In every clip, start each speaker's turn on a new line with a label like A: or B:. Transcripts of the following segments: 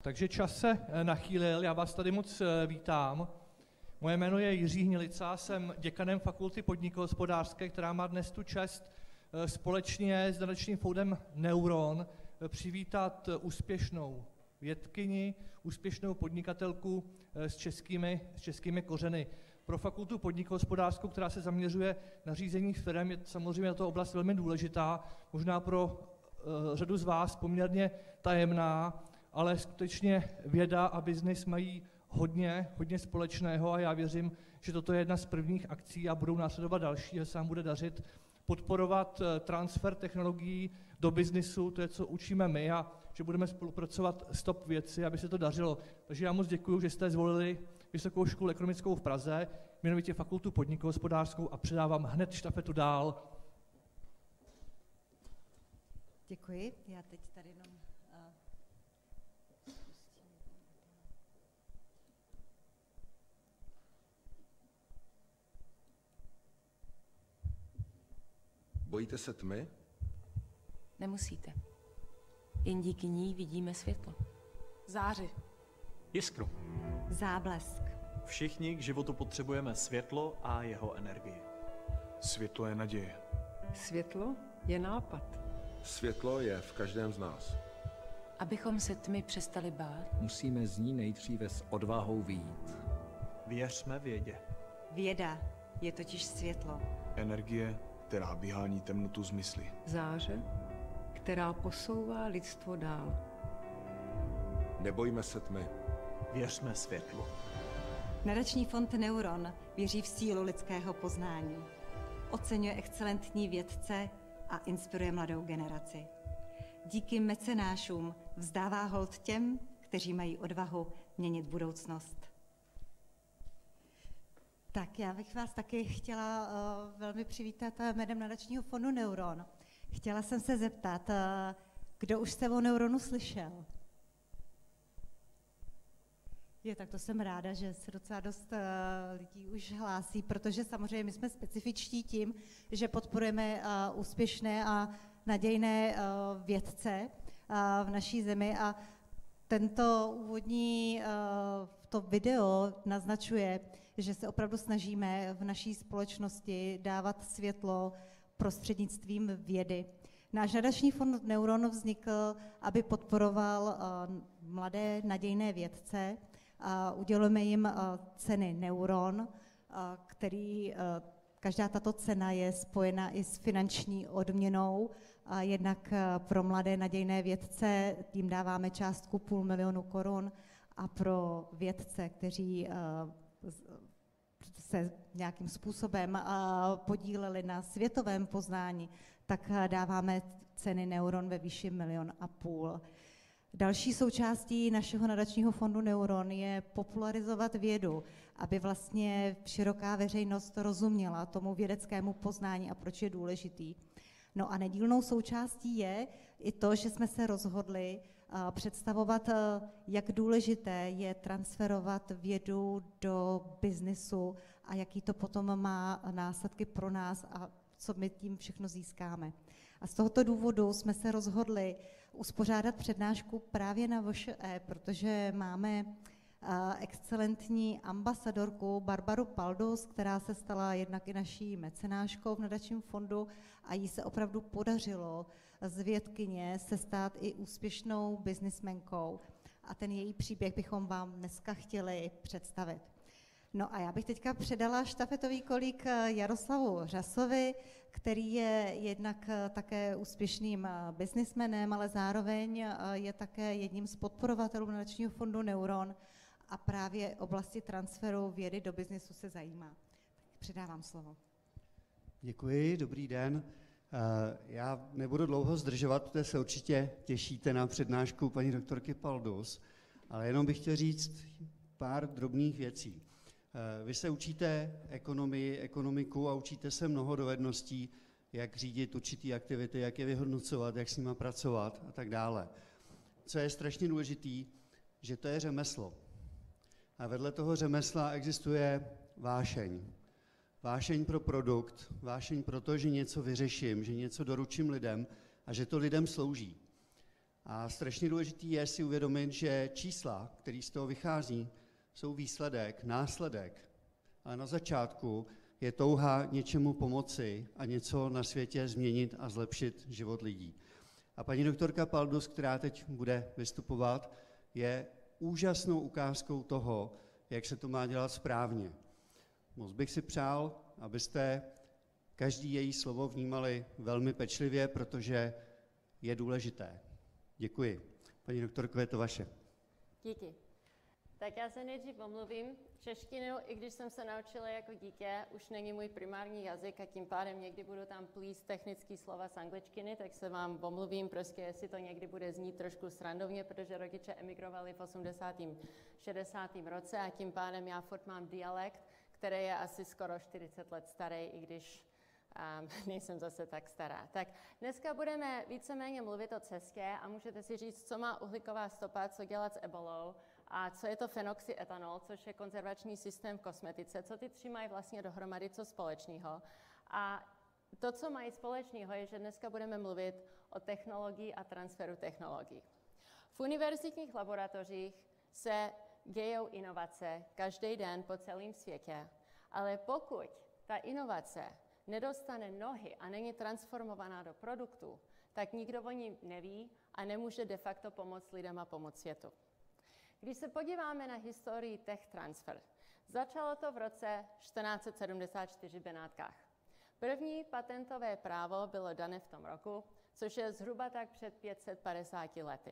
A: Takže čas se nachýlil, já vás tady moc vítám. Moje jméno je Jiří Hnilica, jsem děkanem Fakulty podnikohospodářské, která má dnes tu čest společně s nadačním fondem Neuron přivítat úspěšnou vědkyni, úspěšnou podnikatelku s českými kořeny. Pro Fakultu podnikohospodářskou, která se zaměřuje na řízení firem, je samozřejmě tato oblast velmi důležitá, možná pro řadu z vás poměrně tajemná, ale skutečně věda a biznis mají hodně společného a já věřím, že toto je jedna z prvních akcí a budou následovat další, že se nám bude dařit podporovat transfer technologií do biznisu, to je, co učíme my, a že budeme spolupracovat s top vědci, aby se to dařilo. Takže já moc děkuji, že jste zvolili Vysokou školu ekonomickou v Praze, jmenovitě Fakultu podnikohospodářskou, a předávám hned štafetu dál.
B: Děkuji. Já teď tady jenom...
C: Bojíte se tmy?
D: Nemusíte. Jen díky ní vidíme světlo.
E: Záři.
F: Jiskru.
B: Záblesk.
F: Všichni k životu potřebujeme světlo a jeho energii.
G: Světlo je naděje.
E: Světlo je nápad.
C: Světlo je v každém z nás.
D: Abychom se tmy přestali bát,
H: musíme z ní nejdříve s odvahou vyjít.
F: Věřme vědě.
B: Věda je totiž světlo.
G: Energie, která vyhání temnotu z mysli.
E: Záře, která posouvá lidstvo dál.
C: Nebojme se tmy.
F: Věřme světlu.
B: Nadační fond Neuron věří v sílu lidského poznání. Oceňuje excelentní vědce a inspiruje mladou generaci. Díky mecenášům vzdává hold těm, kteří mají odvahu měnit budoucnost. Tak já bych vás taky chtěla velmi přivítat jménem Nadačního fondu Neuron. Chtěla jsem se zeptat, kdo už jste o Neuronu slyšel? Tak to jsem ráda, že se docela dost lidí už hlásí, protože samozřejmě my jsme specifičtí tím, že podporujeme úspěšné a nadějné vědce v naší zemi, a tento úvodní to video naznačuje, že se opravdu snažíme v naší společnosti dávat světlo prostřednictvím vědy. Náš nadační fond Neuron vznikl, aby podporoval mladé nadějné vědce. Udělujeme jim ceny Neuron, každá tato cena je spojena i s finanční odměnou. Jednak pro mladé nadějné vědce jim dáváme částku 500 000 korun a pro vědce, kteří se nějakým způsobem podíleli na světovém poznání, tak dáváme ceny Neuron ve výši 1,5 milionu. Další součástí našeho nadačního fondu Neuron je popularizovat vědu, aby vlastně široká veřejnost rozuměla tomu vědeckému poznání a proč je důležitý. No a nedílnou součástí je i to, že jsme se rozhodli představovat, jak důležité je transferovat vědu do biznisu a jaký to potom má následky pro nás a co my tím všechno získáme. A z tohoto důvodu jsme se rozhodli uspořádat přednášku právě na VŠE, protože máme excelentní ambasadorku Barbaru Paldus, která se stala jednak i naší mecenáškou v nadačním fondu a jí se opravdu podařilo z vědkyně se stát i úspěšnou biznismenkou. A ten její příběh bychom vám dneska chtěli představit. No a já bych teďka předala štafetový kolík Jaroslavu Řasovi, který je jednak také úspěšným biznismenem, ale zároveň je také jedním z podporovatelů nadačního fondu Neuron a právě oblasti transferu vědy do biznisu se zajímá. Tak předávám slovo.
I: Děkuji, dobrý den. Já nebudu dlouho zdržovat, protože se určitě těšíte na přednášku paní doktorky Paldus, ale jenom bych chtěl říct pár drobných věcí. Vy se učíte ekonomii, ekonomiku a učíte se mnoho dovedností, jak řídit určitý aktivity, jak je vyhodnocovat, jak s nima pracovat a tak dále. Co je strašně důležitý, že to je řemeslo. A vedle toho řemesla existuje vášeň. Vášeň pro produkt, vášeň pro to, že něco vyřeším, že něco doručím lidem a že to lidem slouží. A strašně důležitý je si uvědomit, že čísla, které z toho vychází, jsou výsledek, následek. Ale na začátku je touha něčemu pomoci a něco na světě změnit a zlepšit život lidí. A paní doktorka Paldus, která teď bude vystupovat, je úžasnou ukázkou toho, jak se to má dělat správně. Moc bych si přál, abyste každý její slovo vnímali velmi pečlivě, protože je důležité. Děkuji. Paní doktorko, je to vaše.
J: Díky. Tak já se nejdřív omluvím. Češtinu, i když jsem se naučila jako dítě, už není můj primární jazyk a tím pádem někdy budu tam plíst technický slova z angličtiny, tak se vám omluvím, prostě jestli to někdy bude znít trošku srandovně, protože rodiče emigrovali v 80. 60. roce a tím pádem já furt mám dialekt, který je asi skoro 40 let starý, i když nejsem zase tak stará. Tak dneska budeme víceméně mluvit o cestě a můžete si říct, co má uhlíková stopa, co dělat s ebolou a co je to fenoxyetanol, což je konzervační systém v kosmetice, co ty tři mají vlastně dohromady, co společného. A to, co mají společného, je, že dneska budeme mluvit o technologii a transferu technologií. V univerzitních laboratořích se dějou inovace každý den po celém světě, ale pokud ta inovace nedostane nohy a není transformovaná do produktu, tak nikdo o ní neví a nemůže de facto pomoct lidem a pomoct světu. Když se podíváme na historii tech transfer, začalo to v roce 1474 v Benátkách. První patentové právo bylo dané v tom roku, což je zhruba tak před 550 lety.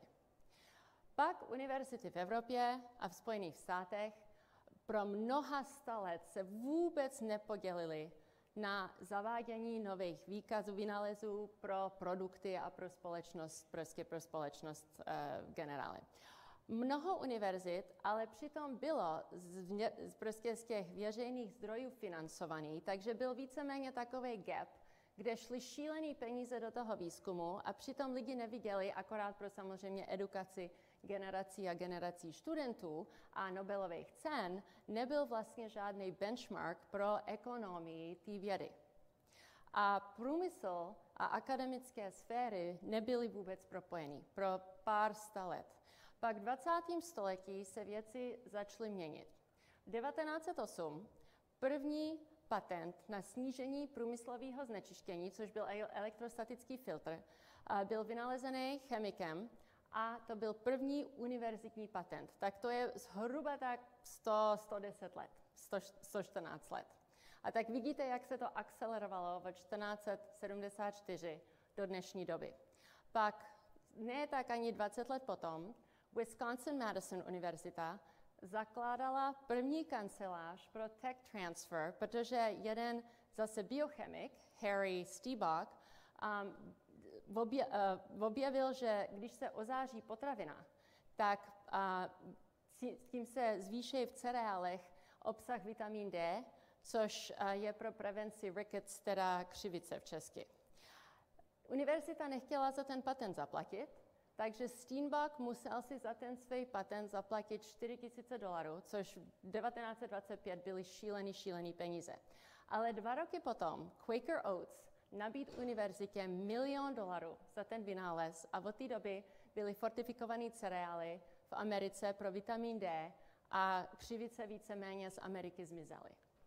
J: Pak univerzity v Evropě a v Spojených státech pro mnoha sta let se vůbec nepodělily na zavádění nových výkazů, vynálezů pro produkty a pro společnost, prostě pro společnost generály. Mnoho univerzit ale přitom bylo prostě z těch veřejných zdrojů financovaný, takže byl víceméně takový gap, kde šly šílený peníze do toho výzkumu a přitom lidi neviděli, akorát pro samozřejmě edukaci generací a generací studentů a Nobelových cen, nebyl vlastně žádný benchmark pro ekonomii té vědy. A průmysl a akademické sféry nebyly vůbec propojeny pro pár sta let. Pak v 20. století se věci začaly měnit. V 1908 první patent na snížení průmyslového znečištění, což byl elektrostatický filtr, byl vynalezený chemikem a to byl první univerzitní patent. Tak to je zhruba tak 110 let, 114 let. A tak vidíte, jak se to akcelerovalo od 1474 do dnešní doby. Pak ne tak ani 20 let potom Wisconsin-Madison univerzita zakládala první kancelář pro tech transfer, protože jeden zase biochemik, Harry Stibach, objevil, že když se ozáří potravina, tak tím se zvýší v cereálech obsah vitamin D, což je pro prevenci rickets, teda křivice v česky. Univerzita nechtěla za ten patent zaplatit, takže Steinbach musel si za ten svůj patent zaplatit $4,000, což v 1925 byly šílený peníze. Ale 2 roky potom Quaker Oats nabídl univerzitě $1 milion za ten vynález a od té doby byly fortifikované cereály v Americe pro vitamin D a křivice víceméně z Ameriky zmizely.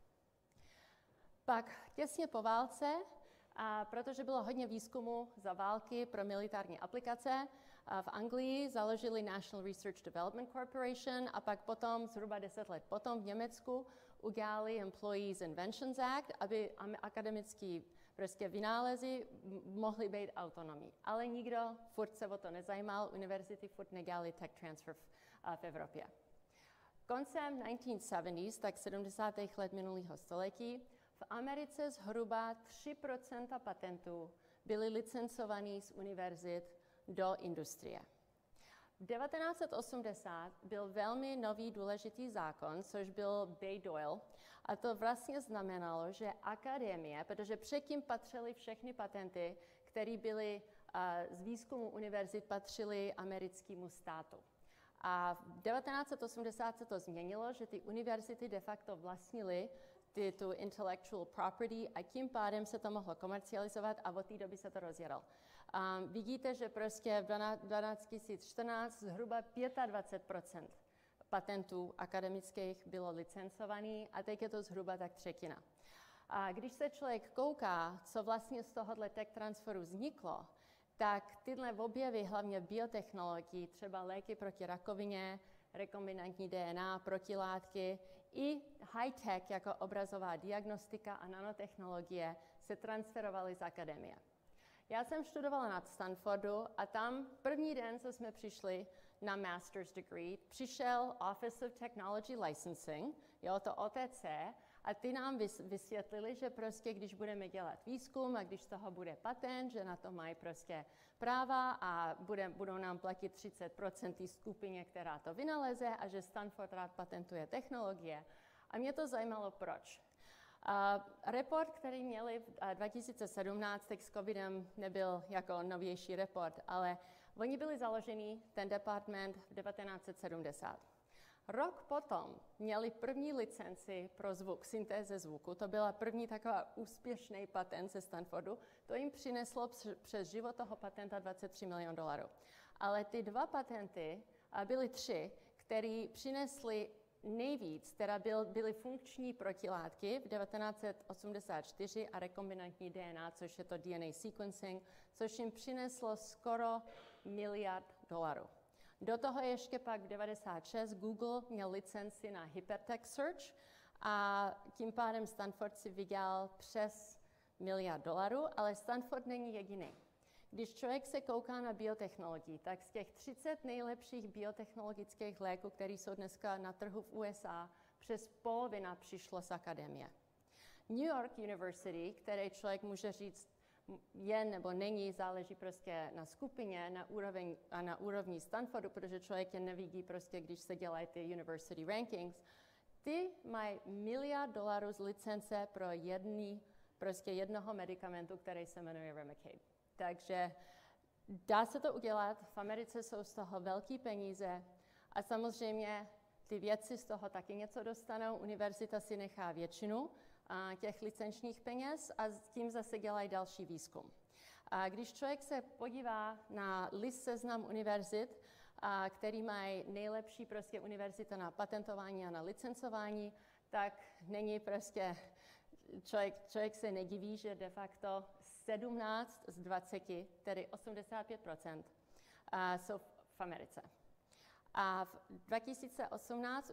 J: Pak těsně po válce, protože bylo hodně výzkumu za války pro militární aplikace, v Anglii založili National Research Development Corporation a pak potom, zhruba 10 let potom v Německu, udělali Employees Inventions Act, aby akademický prostě vynálezy mohly být autonomní. Ale nikdo furt se o to nezajímal, univerzity furt nedělali tech transfer v Evropě. Koncem 1970s, tak 70. let minulého století, v Americe zhruba 3% patentů byly licencovaný z univerzit do industrie. V 1980 byl velmi nový důležitý zákon, což byl Bayh-Dole, a to vlastně znamenalo, že akademie, protože předtím patřily všechny patenty, které byly z výzkumu univerzit patřily americkému státu. A v 1980 se to změnilo, že ty univerzity de facto vlastnily tu intellectual property a tím pádem se to mohlo komercializovat a od té doby se to rozjelo. Vidíte, že prostě v 2014 zhruba 25% patentů akademických bylo licencovaný a teď je to zhruba tak třetina. A když se člověk kouká, co vlastně z tohohle tech transferu vzniklo, tak tyhle objevy, hlavně biotechnologií, třeba léky proti rakovině, rekombinantní DNA, protilátky, i high-tech jako obrazová diagnostika a nanotechnologie se transferovaly z akademie. Já jsem studovala na Stanfordu a tam první den, co jsme přišli na master's degree, přišel Office of Technology Licensing, jo, to OTC, a ty nám vysvětlili, že prostě když budeme dělat výzkum a když z toho bude patent, že na to mají prostě práva a budou nám platit 30% té skupině, která to vynaleze a že Stanford rád patentuje technologie. A mě to zajímalo, proč. Report, který měli v 2017, tak s covidem nebyl jako novější report, ale oni byli založeni, ten department, v 1970. Rok potom měli první licenci pro zvuk, syntéze zvuku. To byla první taková úspěšný patent ze Stanfordu. To jim přineslo přes život toho patenta $23 milionů. Ale ty dva patenty, a byly tři, které přinesly nejvíc, teda byly funkční protilátky v 1984 a rekombinantní DNA, což je to DNA sequencing, což jim přineslo skoro $1 miliard. Do toho ještě pak v 1996 Google měl licenci na hypertext search a tím pádem Stanford si vydělal přes $1 miliard, ale Stanford není jediný. Když člověk se kouká na biotechnologii, tak z těch 30 nejlepších biotechnologických léků, které jsou dneska na trhu v USA, přes polovina přišlo z akademie. New York University, který člověk může říct, je nebo není, záleží prostě na skupině, na úrovni Stanfordu, protože člověk je nevidí prostě, když se dělají ty university rankings. Ty mají $1 miliard z licence pro jednoho medikamentu, který se jmenuje Remicade. Takže dá se to udělat, v Americe jsou z toho velký peníze a samozřejmě ty vědci z toho taky něco dostanou, univerzita si nechá většinu těch licenčních peněz a s tím zase dělají další výzkum. A když člověk se podívá na list seznam univerzit, který mají nejlepší prostě univerzita na patentování a na licencování, tak není prostě, člověk se nediví, že de facto 17 z 20, tedy 85%, jsou v Americe. A v 2018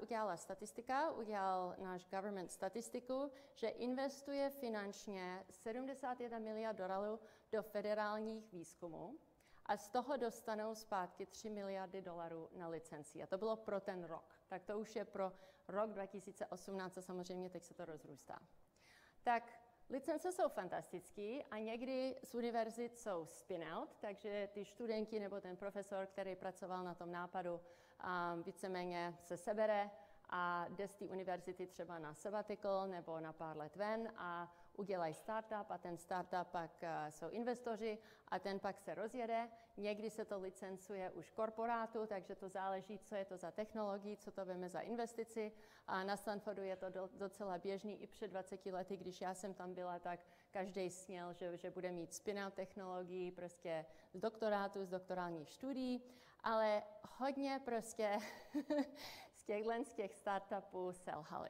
J: udělal náš government statistiku, že investuje finančně $71 miliard do federálních výzkumů a z toho dostanou zpátky $3 miliardy na licenci. A to bylo pro ten rok. Tak to už je pro rok 2018 a samozřejmě teď se to rozrůstá. Tak licence jsou fantastické a někdy z univerzit jsou spin-out, takže ty studenti nebo ten profesor, který pracoval na tom nápadu, víceméně se sebere a jde z té univerzity třeba na sabbatical nebo na pár let ven a udělají startup a ten startup pak jsou investoři a ten pak se rozjede. Někdy se to licencuje už korporátu, takže to záleží, co je to za technologii, co to veme za investici. A na Stanfordu je to docela běžný i před 20 lety, když já jsem tam byla, tak každý sněl, že bude mít spin-out technologii prostě z doktorátu, z doktorálních studií, ale hodně prostě z těch startupů selhaly.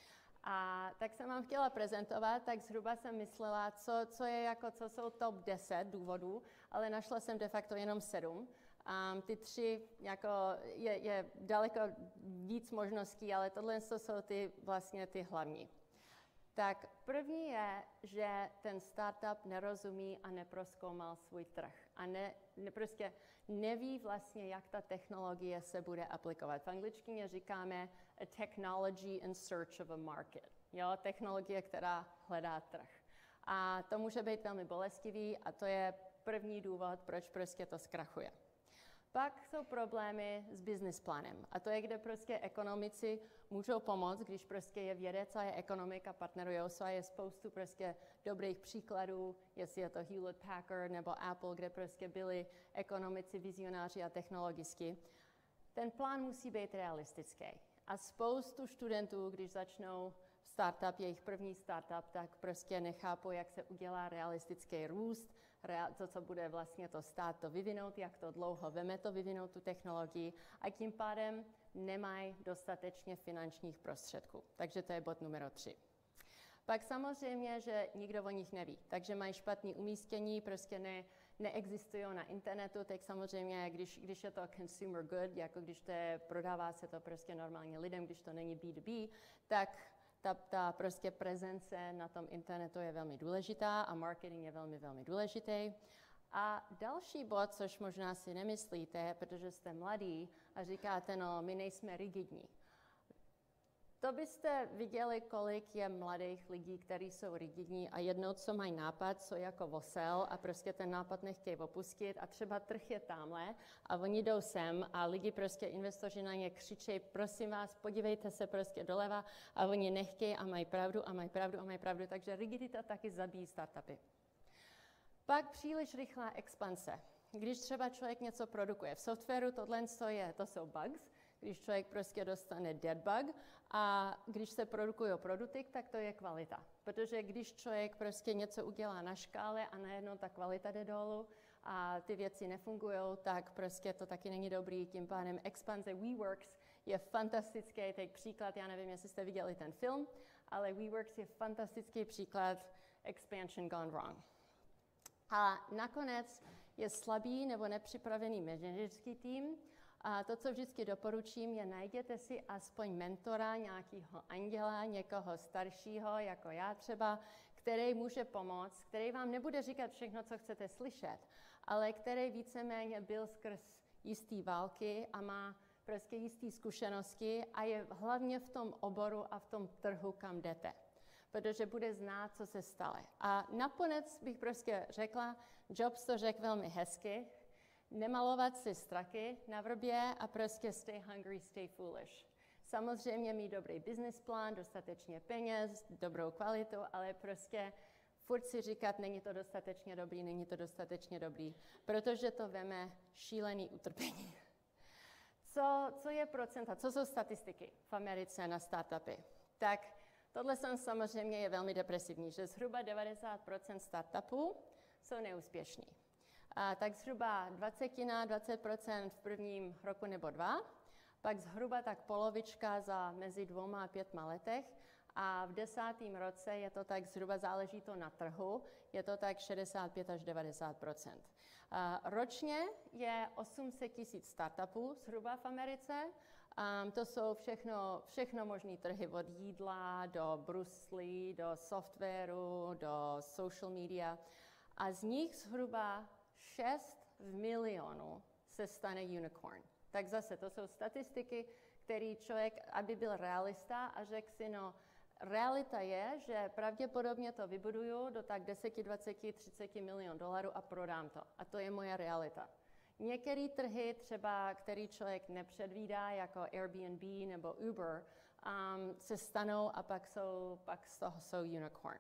J: A tak jsem vám chtěla prezentovat, tak zhruba jsem myslela, co jsou top 10 důvodů, ale našla jsem de facto jenom 7. Ty 3 jako je daleko víc možností, ale tohle jsou vlastně ty hlavní. Tak první je, že ten startup nerozumí a neprozkoumal svůj trh. A prostě neví vlastně, jak ta technologie se bude aplikovat. V angličtině říkáme a technology in search of a market. Jo, technologie, která hledá trh. A to může být velmi bolestivý a to je první důvod, proč prostě to zkrachuje. Pak jsou problémy s business plánem. A to je, kde prostě ekonomici můžou pomoct, když prostě je vědec a je ekonomik a partnerujou se a je spoustu prostě dobrých příkladů, jestli je to Hewlett Packard nebo Apple, kde prostě byli ekonomici, vizionáři a technologicky. Ten plán musí být realistický. A spoustu studentů, když začnou startup, jejich první startup, tak prostě nechápou, jak se udělá realistický růst, to, co bude vlastně to stát to vyvinout, jak to dlouho veme to vyvinout tu technologii a tím pádem nemají dostatečně finančních prostředků. Takže to je bod numero 3. Pak samozřejmě, že nikdo o nich neví, takže mají špatné umístění, prostě neexistují na internetu, tak samozřejmě, když je to consumer good, jako když to je, prodává se to prostě normálně lidem, když to není B2B, tak ta prostě prezence na tom internetu je velmi důležitá a marketing je velmi, velmi důležitý. A další bod, což možná si nemyslíte, protože jste mladí a říkáte, no, my nejsme rigidní. To byste viděli, kolik je mladých lidí, kteří jsou rigidní a jednou, co mají nápad, co jako vosel a prostě ten nápad nechtějí opustit a třeba trh je tamhle a oni jdou sem a lidi prostě investoři na ně křičejí, prosím vás, podívejte se prostě doleva a oni nechtějí a mají pravdu a mají pravdu a mají pravdu, takže rigidita taky zabíjí startupy. Pak příliš rychlá expanse. Když třeba člověk něco produkuje v softwaru, to jsou bugs, když člověk prostě dostane dead bug a když se produkují produkty, tak to je kvalita. Protože když člověk prostě něco udělá na škále a najednou ta kvalita jde dolů a ty věci nefungují, tak prostě to taky není dobrý. Tím pádem expanze WeWorks je fantastický, teď příklad, já nevím, jestli jste viděli ten film, ale WeWorks je fantastický příklad expansion gone wrong. A nakonec je slabý nebo nepřipravený manažerský tým. A to, co vždycky doporučím, je najděte si aspoň mentora, nějakého anděla, někoho staršího, jako já třeba, který může pomoct, který vám nebude říkat všechno, co chcete slyšet, ale který víceméně byl skrz jistý války a má prostě jistý zkušenosti a je hlavně v tom oboru a v tom trhu, kam jdete. Protože bude znát, co se stalo. A nakonec bych prostě řekla, Jobs to řekl velmi hezky, nemalovat si straky na vrbě a prostě stay hungry, stay foolish. Samozřejmě mít dobrý business plán, dostatečně peněz, dobrou kvalitu, ale prostě furt si říkat, není to dostatečně dobrý, protože to veme šílený utrpení. Co je procenta, co jsou statistiky v Americe na startupy? Tak tohle samozřejmě je velmi depresivní, že zhruba 90% startupů jsou neúspěšní. Tak zhruba 20% v prvním roku nebo 2, pak zhruba tak polovička za mezi 2 a 5 letech a v 10. roce je to tak zhruba, záleží to na trhu, je to tak 65 až 90%. Ročně je 800 000 startupů zhruba v Americe. To jsou všechno možný trhy od jídla do bruslí, do softwaru, do social media. A z nich zhruba 6 v milionu se stane unicorn. Tak zase to jsou statistiky, které člověk, aby byl realista a řekl si, no, realita je, že pravděpodobně to vybuduju do tak 10, 20, 30 milionů dolarů a prodám to. A to je moje realita. Některé trhy, třeba, který člověk nepředvídá, jako Airbnb nebo Uber, se stanou a pak z toho jsou unicorn.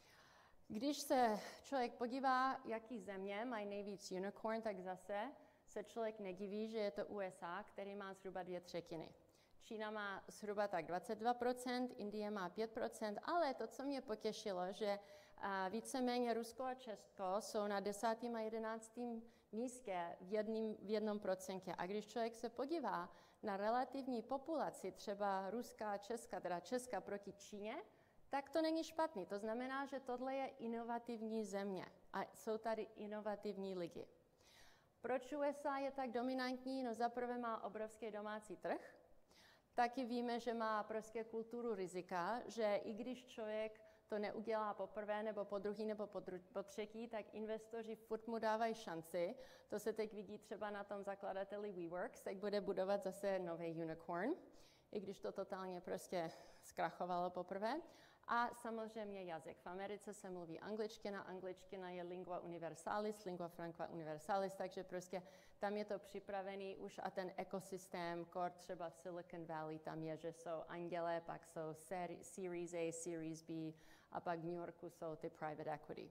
J: Když se člověk podívá, jaký země mají nejvíc unicorn, tak zase se člověk nediví, že je to USA, který má zhruba 2/3. Čína má zhruba tak 22%, Indie má 5%, ale to, co mě potěšilo, že víceméně Rusko a Česko jsou na 10. a 11. místě v 1%. A když člověk se podívá na relativní populaci, třeba ruská, česká, teda Česka proti Číně, tak to není špatný. To znamená, že tohle je inovativní země a jsou tady inovativní lidi. Proč USA je tak dominantní? No zaprvé má obrovský domácí trh. Taky víme, že má prostě kulturu rizika, že i když člověk to neudělá poprvé, nebo po druhý, nebo po třetí, tak investoři furt mu dávají šanci. To se teď vidí třeba na tom zakladateli WeWorks, tak bude budovat zase nový unicorn, i když to totálně prostě zkrachovalo poprvé. A samozřejmě jazyk. V Americe se mluví angličtina, angličtina je lingua universalis, lingua franca universalis, takže prostě tam je to připravený už a ten ekosystém, třeba v Silicon Valley, tam je, že jsou anděle, pak jsou Series A, Series B a pak v New Yorku jsou ty private equity.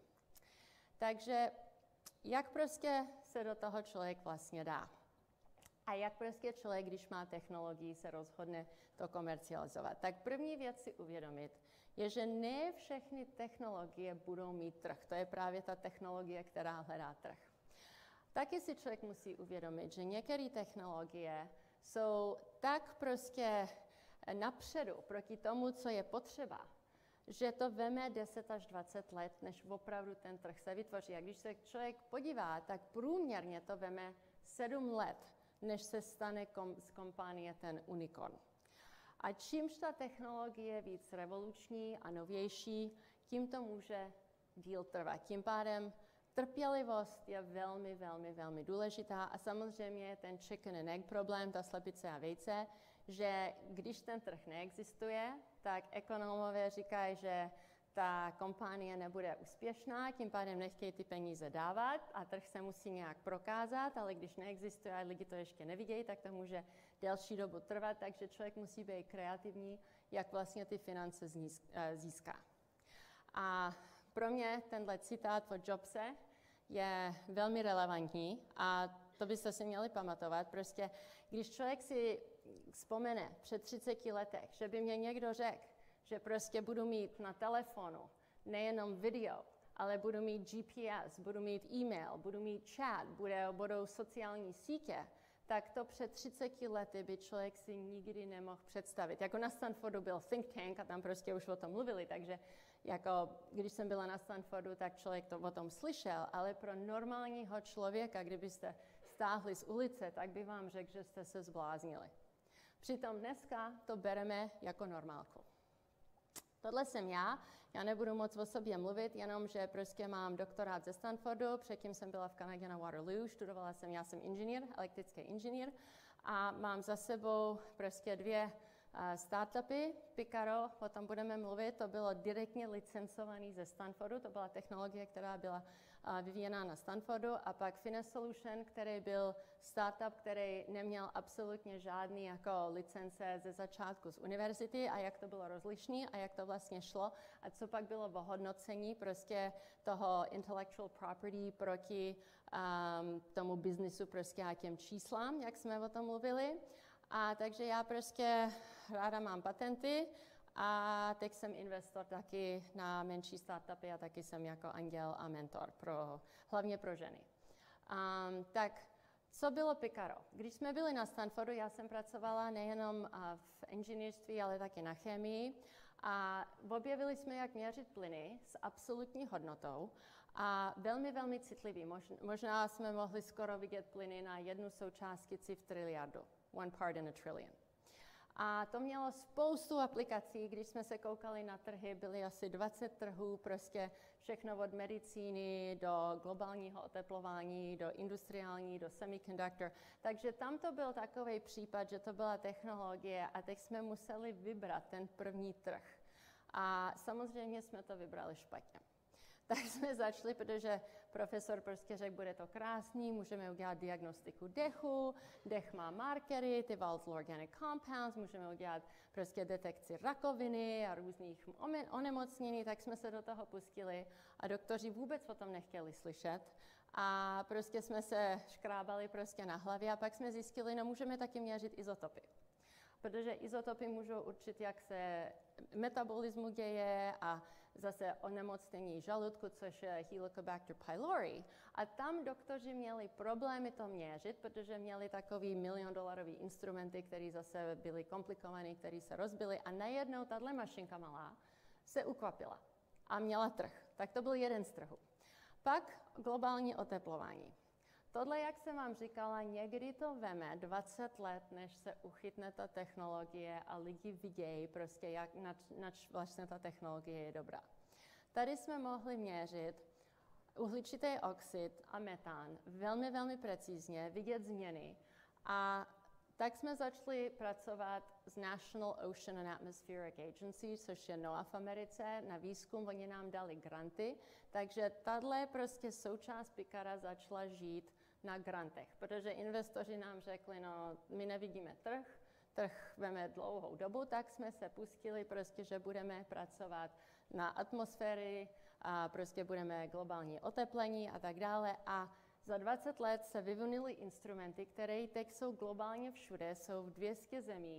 J: Takže jak prostě se do toho člověk vlastně dá? A jak prostě člověk, když má technologii, se rozhodne to komercializovat? Tak první věc si uvědomit je, že ne všechny technologie budou mít trh. To je právě ta technologie, která hledá trh. Taky si člověk musí uvědomit, že některé technologie jsou tak prostě napředu proti tomu, co je potřeba, že to veme 10 až 20 let, než opravdu ten trh se vytvoří. A když se člověk podívá, tak průměrně to veme 7 let, než se stane z kompánie ten unikorn. A čímž ta technologie je víc revoluční a novější, tím to může díl trvat. Tím pádem trpělivost je velmi, velmi, velmi důležitá a samozřejmě ten chicken and egg problém, ta slepice a vejce, že když ten trh neexistuje, tak ekonomové říkají, že ta kompánie nebude úspěšná, tím pádem nechtějí ty peníze dávat a trh se musí nějak prokázat, ale když neexistuje a lidi to ještě nevidějí, tak to může delší dobu trvat, takže člověk musí být kreativní, jak vlastně ty finance získá. A pro mě tenhle citát od Jobse je velmi relevantní a to byste si měli pamatovat. Prostě, když člověk si vzpomene před 30 letech, že by mě někdo řekl, že prostě budu mít na telefonu nejenom video, ale budu mít GPS, budu mít e-mail, budu mít chat, budou sociální sítě, tak to před 30 lety by člověk si nikdy nemohl představit. Jako na Stanfordu byl think tank a tam prostě už o tom mluvili, takže jako když jsem byla na Stanfordu, tak člověk to o tom slyšel, ale pro normálního člověka, kdybyste stáhli z ulice, tak by vám řekl, že jste se zbláznili. Přitom dneska to bereme jako normálku. Tohle jsem já nebudu moc o sobě mluvit, jenom že prostě mám doktorát ze Stanfordu, předtím jsem byla v Kanadě na Waterloo, studovala jsem, já jsem inženýr, elektrický inženýr a mám za sebou prostě 2 startupy, Picaro, o tom budeme mluvit, to bylo direktně licencovaný ze Stanfordu, to byla technologie, která byla vyvíjená na Stanfordu a pak Finesse Solution, který byl startup, který neměl absolutně žádný jako licence ze začátku z univerzity a jak to bylo rozlišný a jak to vlastně šlo a co pak bylo v hodnocení prostě toho intellectual property proti tomu biznisu prostě a těm číslám, jak jsme o tom mluvili. A takže já prostě ráda mám patenty a teď jsem investor taky na menší startupy a taky jsem jako anděl a mentor, hlavně pro ženy. Tak co bylo Picaro? Když jsme byli na Stanfordu, já jsem pracovala nejenom v inženýrství, ale taky na chemii a objevili jsme, jak měřit plyny s absolutní hodnotou a velmi, velmi citlivý. Možná jsme mohli skoro vidět plyny na jednu součástici v triliardu. 1 part in a trillion. A to mělo spoustu aplikací, když jsme se koukali na trhy, byly asi 20 trhů, prostě všechno od medicíny do globálního oteplování, do industriální, do semiconductor. Takže tam to byl takový případ, že to byla technologie a teď jsme museli vybrat ten první trh. A samozřejmě jsme to vybrali špatně. Tak jsme začali, protože profesor prostě řekl, bude to krásný, můžeme udělat diagnostiku dechu, dech má markery, ty volatile organic compounds, můžeme udělat prostě detekci rakoviny a různých onemocnění, tak jsme se do toho pustili a doktoři vůbec o tom nechtěli slyšet a prostě jsme se škrábali prostě na hlavě a pak jsme zjistili, no můžeme taky měřit izotopy. Protože izotopy můžou určit, jak se metabolismu děje a zase onemocnění žaludku, což je Helicobacter pylori. A tam doktoři měli problémy to měřit, protože měli takový $1 milion instrumenty, které zase byly komplikované, které se rozbily a najednou tahle mašinka malá se ukvapila a měla trh. Tak to byl jeden z trhů. Pak globální oteplování. Tohle, jak jsem vám říkala, někdy to veme 20 let, než se uchytne ta technologie a lidi vidějí prostě, jak nač vlastně ta technologie je dobrá. Tady jsme mohli měřit uhličitý oxid a metan velmi, velmi precizně, vidět změny a tak jsme začali pracovat s National Ocean and Atmospheric Agency, což je NOAA v Americe, na výzkum, oni nám dali granty, takže tahle prostě součást Picara začala žít na grantech, protože investoři nám řekli, no my nevidíme trh veme dlouhou dobu, tak jsme se pustili prostě, že budeme pracovat na atmosféry a prostě budeme globální oteplení a tak dále a za 20 let se vyvinuly instrumenty, které teď jsou globálně všude, jsou v 200 zemí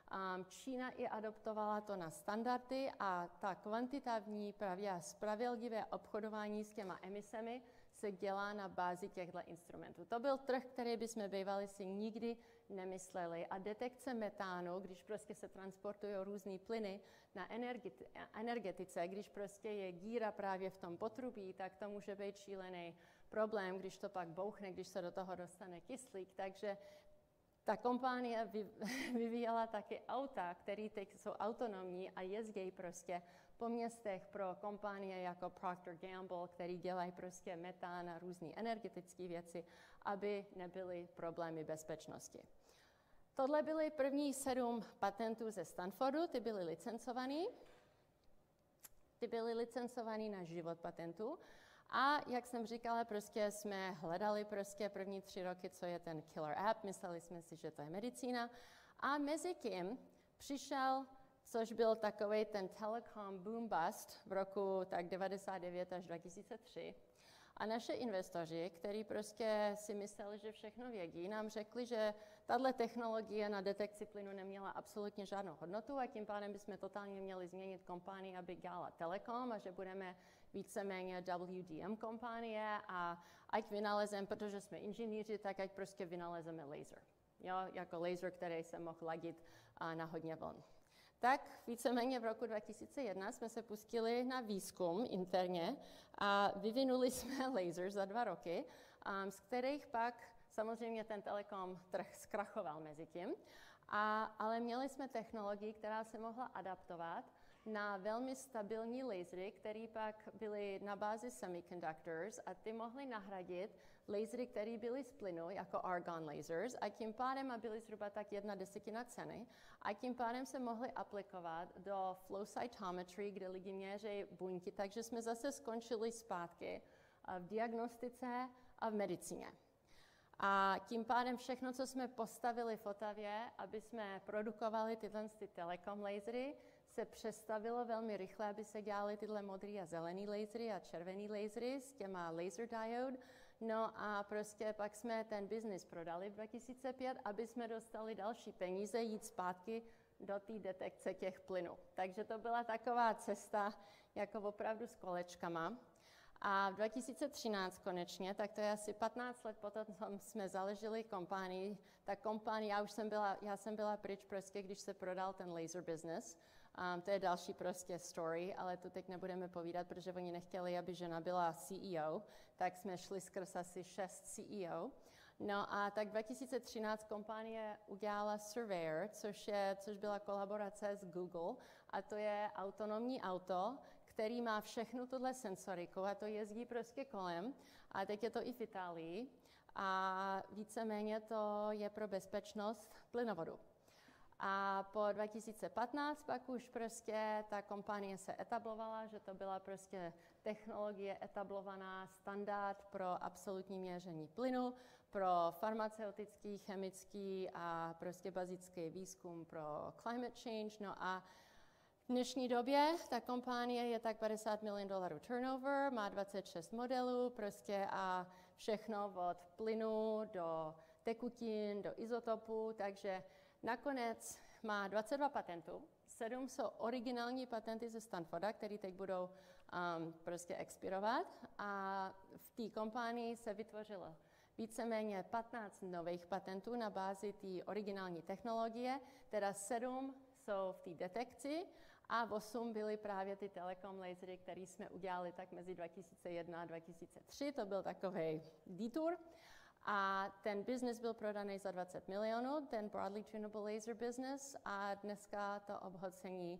J: Čína i adoptovala to na standardy a ta kvantitativní právě spravedlivé obchodování s těma emisemi se dělá na bázi těchto instrumentů. To byl trh, který bychom bývali si nikdy nemysleli a detekce metánu, když prostě se transportují různý plyny na energetice, když prostě je díra právě v tom potrubí, tak to může být šílený problém, když to pak bouchne, když se do toho dostane kyslík, takže ta kompánie vyvíjela taky auta, které teď jsou autonomní a jezdí prostě po městech pro kompánie jako Procter Gamble, který dělají prostě metán a různé energetické věci, aby nebyly problémy bezpečnosti. Tohle byly první 7 patentů ze Stanfordu, ty byly licencovaný na život patentů. A jak jsem říkala, prostě jsme hledali prostě první 3 roky, co je ten killer app, mysleli jsme si, že to je medicína. A mezi tím přišel, což byl takový ten telecom boom bust v roku tak 99 až 2003. A naše investoři, kteří prostě si mysleli, že všechno vědí, nám řekli, že tahle technologie na detekci plynu neměla absolutně žádnou hodnotu a tím pádem bychom totálně měli změnit kompanii, aby dělala telekom a že budeme víceméně WDM kompánie a ať vynalezeme, protože jsme inženýři, tak ať prostě vynalezeme laser. Jo, jako laser, který se mohl ladit na hodně vln. Tak víceméně v roku 2001 jsme se pustili na výzkum interně a vyvinuli jsme laser za 2 roky, z kterých pak samozřejmě ten telekom trh zkrachoval mezi tím, ale měli jsme technologii, která se mohla adaptovat na velmi stabilní lasery, které pak byly na bázi semiconductors a ty mohly nahradit lasery, které byly z plynu, jako argon lasers, a tím pádem byly zhruba tak 1/10 ceny, a tím pádem se mohly aplikovat do flow cytometry, kde lidi měří buňky, takže jsme zase skončili zpátky v diagnostice a v medicíně. A tím pádem všechno, co jsme postavili v Otavě, aby jsme produkovali tyhle telekom lasery, se přestavilo velmi rychle, aby se dělaly tyhle modrý a zelený lasery a červený lasery s těma laser diode. No a prostě pak jsme ten biznis prodali v 2005, aby jsme dostali další peníze jít zpátky do té detekce těch plynů. Takže to byla taková cesta jako opravdu s kolečkama. A v 2013 konečně, tak to je asi 15 let potom, co jsme založili kompanii, tak kompanii, já jsem byla pryč prostě, když se prodal ten laser business. To je další prostě story, ale tu teď nebudeme povídat, protože oni nechtěli, aby žena byla CEO, tak jsme šli skrz asi 6 CEO. No a tak 2013 kompanie udělala Surveyor, což byla kolaborace s Google, a to je autonomní auto, který má všechnu tuhle sensoriku a to jezdí prostě kolem. A teď je to i v Itálii a víceméně to je pro bezpečnost plynovodu. A po 2015 pak už prostě ta kompanie se etablovala, že to byla prostě technologie etablovaná, standard pro absolutní měření plynu, pro farmaceutický, chemický a prostě bazický výzkum pro climate change. No a v dnešní době ta kompanie je tak $50 million turnover, má 26 modelů prostě a všechno od plynu do tekutin, do izotopu, takže nakonec má 22 patentů, 7 jsou originální patenty ze Stanforda, které teď budou prostě expirovat a v té kompanii se vytvořilo víceméně 15 nových patentů na bázi té originální technologie, teda 7 jsou v té detekci a 8 byly právě ty telekom lasery, které jsme udělali tak mezi 2001 a 2003, to byl takový detour. A ten business byl prodaný za 20 milionů, ten broadly tunable laser business, a dneska to obhodcení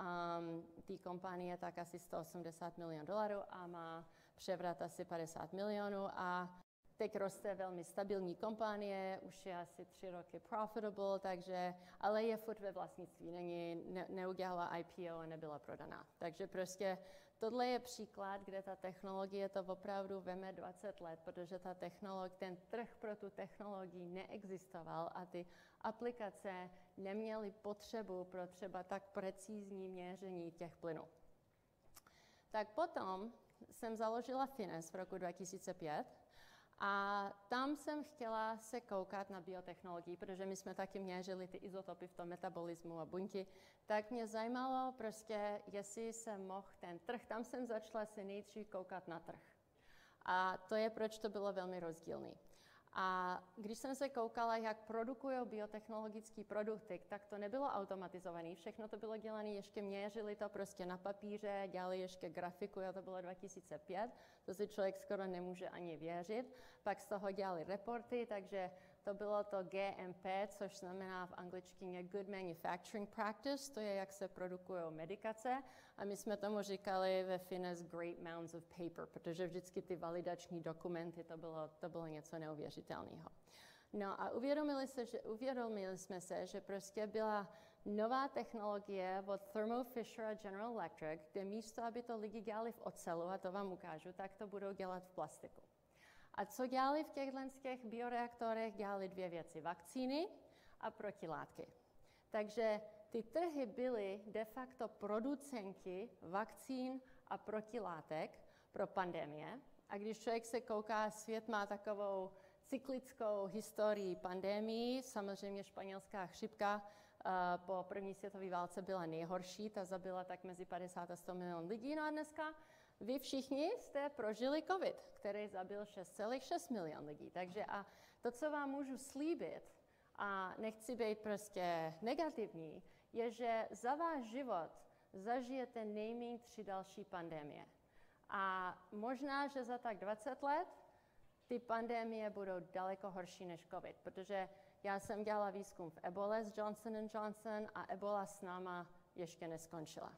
J: té kompanie je tak asi $180 milionů a má převrat asi 50 milionů a teď roste velmi stabilní kompanie, už je asi 3 roky profitable, takže, ale je furt ve vlastnictví, neudělala IPO a nebyla prodaná. Takže prostě tohle je příklad, kde ta technologie to opravdu veme 20 let, protože ten trh pro tu technologii neexistoval a ty aplikace neměly potřebu pro třeba tak precízní měření těch plynů. Tak potom jsem založila Fines v roku 2005 A tam jsem chtěla se koukat na biotechnologii, protože my jsme taky měřili ty izotopy v tom metabolismu a buňky, tak mě zajímalo prostě, jestli jsem mohl ten trh, tam jsem začala se nejdřív koukat na trh. A to je, proč to bylo velmi rozdílný. A když jsem se koukala, jak produkují biotechnologické produkty, tak to nebylo automatizované. Všechno to bylo dělané, ještě měřili to prostě na papíře, dělali ještě grafiku, to bylo 2005, to si člověk skoro nemůže ani věřit. Pak z toho dělali reporty, takže to bylo to GMP, což znamená v angličtině Good Manufacturing Practice, to je, jak se produkují medikace. A my jsme tomu říkali ve Finance Great Mounds of Paper, protože vždycky ty validační dokumenty, to bylo něco neuvěřitelného. No a uvědomili jsme se, že prostě byla nová technologie od Thermo Fisher a General Electric, kde místo, aby to lidi dělali v ocelu, a to vám ukážu, tak to budou dělat v plastiku. A co dělali v těch bioreaktorech? Dělali dvě věci, vakcíny a protilátky. Takže ty trhy byly de facto producenti vakcín a protilátek pro pandemie. A když člověk se kouká, svět má takovou cyklickou historii pandemii, samozřejmě španělská chřipka po první světové válce byla nejhorší, ta zabila tak mezi 50 a 100 milionů lidí, no a dneska vy všichni jste prožili COVID, který zabil 6,6 milion lidí. Takže a to, co vám můžu slíbit, a nechci být prostě negativní, je, že za váš život zažijete nejméně 3 další pandemie. A možná, že za tak 20 let ty pandemie budou daleko horší než COVID, protože já jsem dělala výzkum v ebole s Johnson & Johnson a ebola s náma ještě neskončila.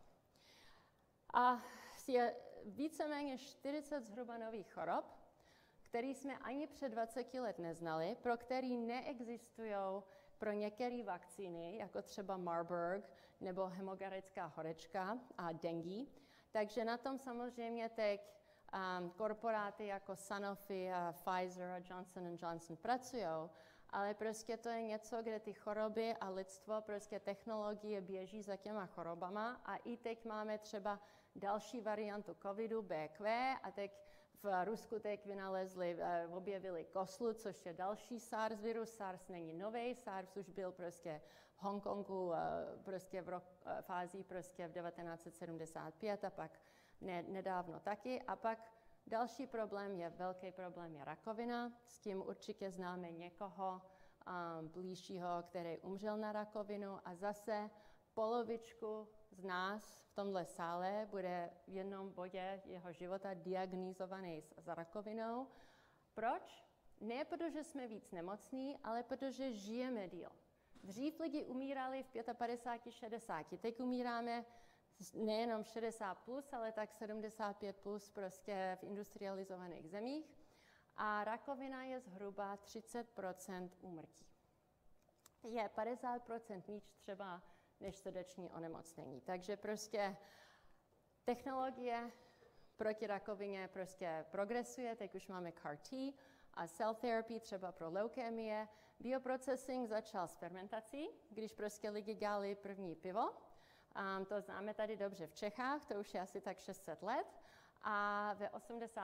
J: A je víceméně 40 zhruba nových chorob, které jsme ani před 20 let neznali, pro který neexistují pro některé vakcíny, jako třeba Marburg nebo hemogarická horečka a dengue. Takže na tom samozřejmě teď korporáty jako Sanofi a Pfizer a Johnson & Johnson pracují, ale prostě to je něco, kde ty choroby a lidstvo, prostě technologie běží za těma chorobama a i teď máme třeba další variantu covidu, BQ, a teď v Rusku teď objevili koslu, což je další SARS virus. SARS není nový, SARS už byl prostě v Hongkongu prostě v fází prostě v 1975 a pak nedávno taky. A pak další velký problém je rakovina. S tím určitě známe někoho blížšího, který umřel na rakovinu a zase polovičku z nás v tomhle sále bude v jednom bodě jeho života diagnosovaný s rakovinou. Proč? Ne protože jsme víc nemocní, ale protože žijeme díl. Dřív lidi umírali v 55, 60. Teď umíráme nejenom 60 plus, ale tak 75 plus prostě v industrializovaných zemích. A rakovina je zhruba 30% úmrtí. Je 50% níž třeba než srdeční onemocnění. Takže prostě technologie proti rakovině prostě progresuje, teď už máme CAR-T a cell therapy třeba pro leukémie. Bioprocessing začal s fermentací, když prostě lidi dělali první pivo. To známe tady dobře v Čechách, to už je asi tak 600 let. A ve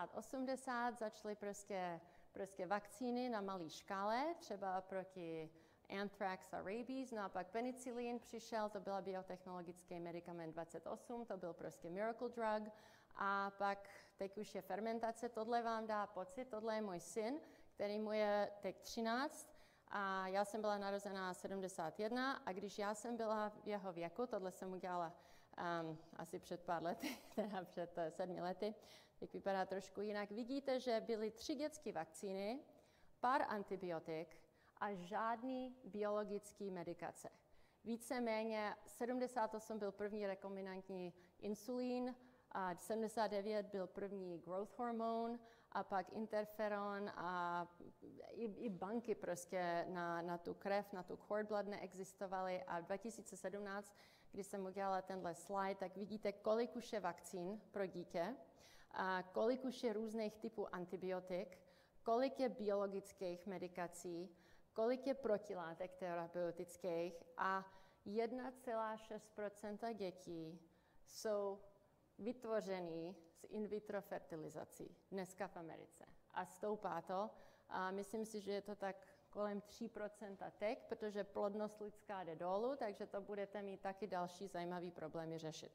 J: 80 začaly prostě vakcíny na malé škále, třeba proti anthrax a rabies, no a pak penicillin přišel, to byla biotechnologický medicament 28, to byl prostě miracle drug, a pak teď už je fermentace, tohle vám dá pocit, tohle je můj syn, který mu je teď 13, a já jsem byla narozená 71, a když já jsem byla v jeho věku, tohle jsem udělala asi před pár lety, teda před 7 lety, teď vypadá trošku jinak, vidíte, že byly 3 dětské vakcíny, pár antibiotik, a žádný biologický medikace. Víceméně 78 byl první rekombinantní insulín, a 79 byl první growth hormone, a pak interferon a i banky prostě na tu krev, na tu cord blood neexistovaly. A v 2017, když jsem udělala tenhle slide, tak vidíte, kolik už je vakcín pro dítě, a kolik už je různých typů antibiotik, kolik je biologických medikací, kolik je protilátek terapeutických, a 1,6% dětí jsou vytvořený z in vitro fertilizací dneska v Americe. A stoupá to. A myslím si, že je to tak kolem 3% teď, protože plodnost lidská jde dolů, takže to budete mít taky další zajímavý problémy řešit.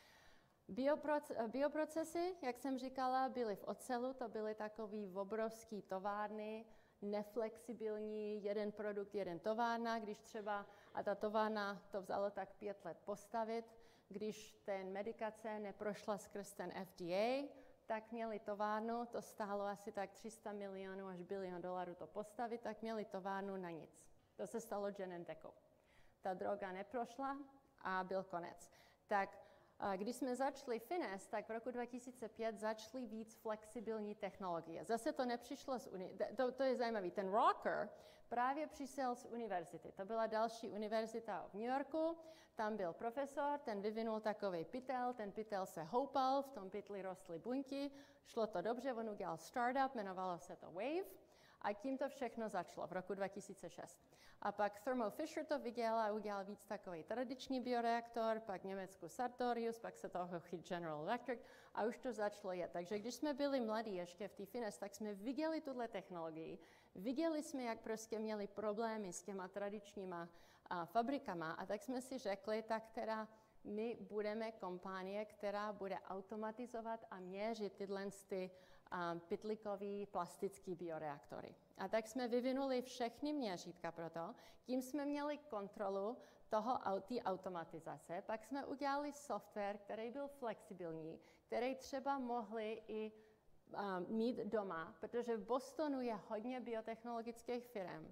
J: Bioprocesy, jak jsem říkala, byly v ocelu, to byly takový obrovský továrny, neflexibilní, jeden produkt, jeden továrna, když třeba, a ta továrna to vzalo tak 5 let postavit, když ten medikace neprošla skrz ten FDA, tak měli továrnu, to stálo asi tak 300 milionů až $1 bilion to postavit, tak měli továrnu na nic. To se stalo Genentechu. Ta droga neprošla a byl konec. Tak když jsme začali Finest, tak v roku 2005 začaly víc flexibilní technologie. Zase to nepřišlo z to je zajímavé. Ten rocker právě přišel z univerzity. To byla další univerzita v New Yorku. Tam byl profesor, ten vyvinul takový pytel, ten pytel se houpal, v tom pytli rostly buňky, šlo to dobře, on udělal startup, jmenovalo se to Wave a tím to všechno začalo v roku 2006. A pak Thermo Fisher to viděl a udělal víc takový tradiční bioreaktor, pak v Německu Sartorius, pak se toho chytil General Electric a už to začalo jet. Takže když jsme byli mladí ještě v té Finest, tak jsme viděli tuhle technologii, viděli jsme, jak prostě měli problémy s těma tradičníma fabrikama a tak jsme si řekli, tak teda my budeme kompánie, která bude automatizovat a měřit tyhle pytlikový plastický bioreaktory. A tak jsme vyvinuli všechny měřítka pro to, tím jsme měli kontrolu té automatizace, pak jsme udělali software, který byl flexibilní, který třeba mohli i mít doma, protože v Bostonu je hodně biotechnologických firm.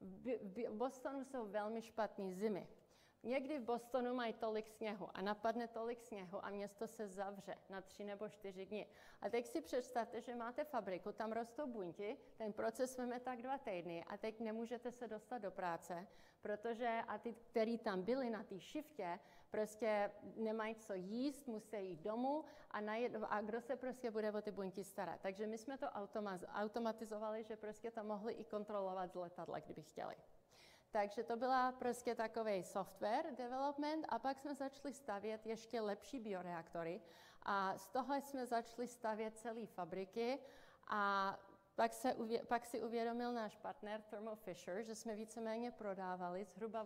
J: V Bostonu jsou velmi špatné zimy. Někdy v Bostonu mají tolik sněhu a napadne tolik sněhu a město se zavře na 3 nebo 4 dny. A teď si představte, že máte fabriku, tam rostou buňky, ten proces veme tak 2 týdny a teď nemůžete se dostat do práce, protože a ty, kteří tam byli na té šiftě, prostě nemají co jíst, musí jít domů a kdo se prostě bude o ty buňky starat. Takže my jsme to automatizovali, že prostě to mohli i kontrolovat z letadla, kdyby chtěli. Takže to byla prostě takový software development a pak jsme začali stavět ještě lepší bioreaktory a z toho jsme začali stavět celé fabriky a pak si uvědomil náš partner Thermo Fisher, že jsme víceméně prodávali zhruba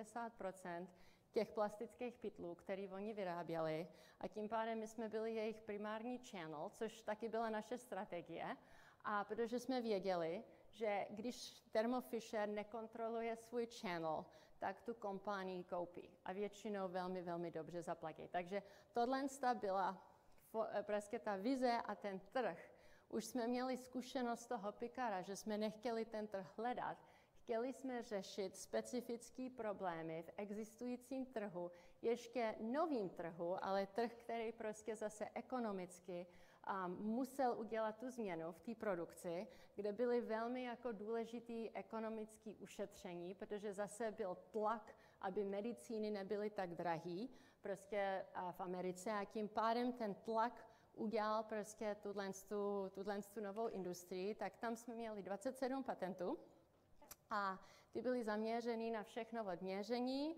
J: 80% těch plastických pytlů, které oni vyráběli a tím pádem my jsme byli jejich primární channel, což taky byla naše strategie a protože jsme věděli, že když Thermo Fisher nekontroluje svůj channel, tak tu kompanii koupí a většinou velmi, velmi dobře zaplatí. Takže tohle byla prostě ta vize a ten trh. Už jsme měli zkušenost toho Picara, že jsme nechtěli ten trh hledat. Chtěli jsme řešit specifické problémy v existujícím trhu, ještě novým trhu, ale trh, který prostě zase ekonomicky musel udělat tu změnu v té produkci, kde byly velmi jako důležitý ekonomický ušetření, protože zase byl tlak, aby medicíny nebyly tak drahý prostě v Americe a tím pádem ten tlak udělal prostě tuhle novou industrii, tak tam jsme měli 27 patentů a ty byly zaměřený na všechno od měření.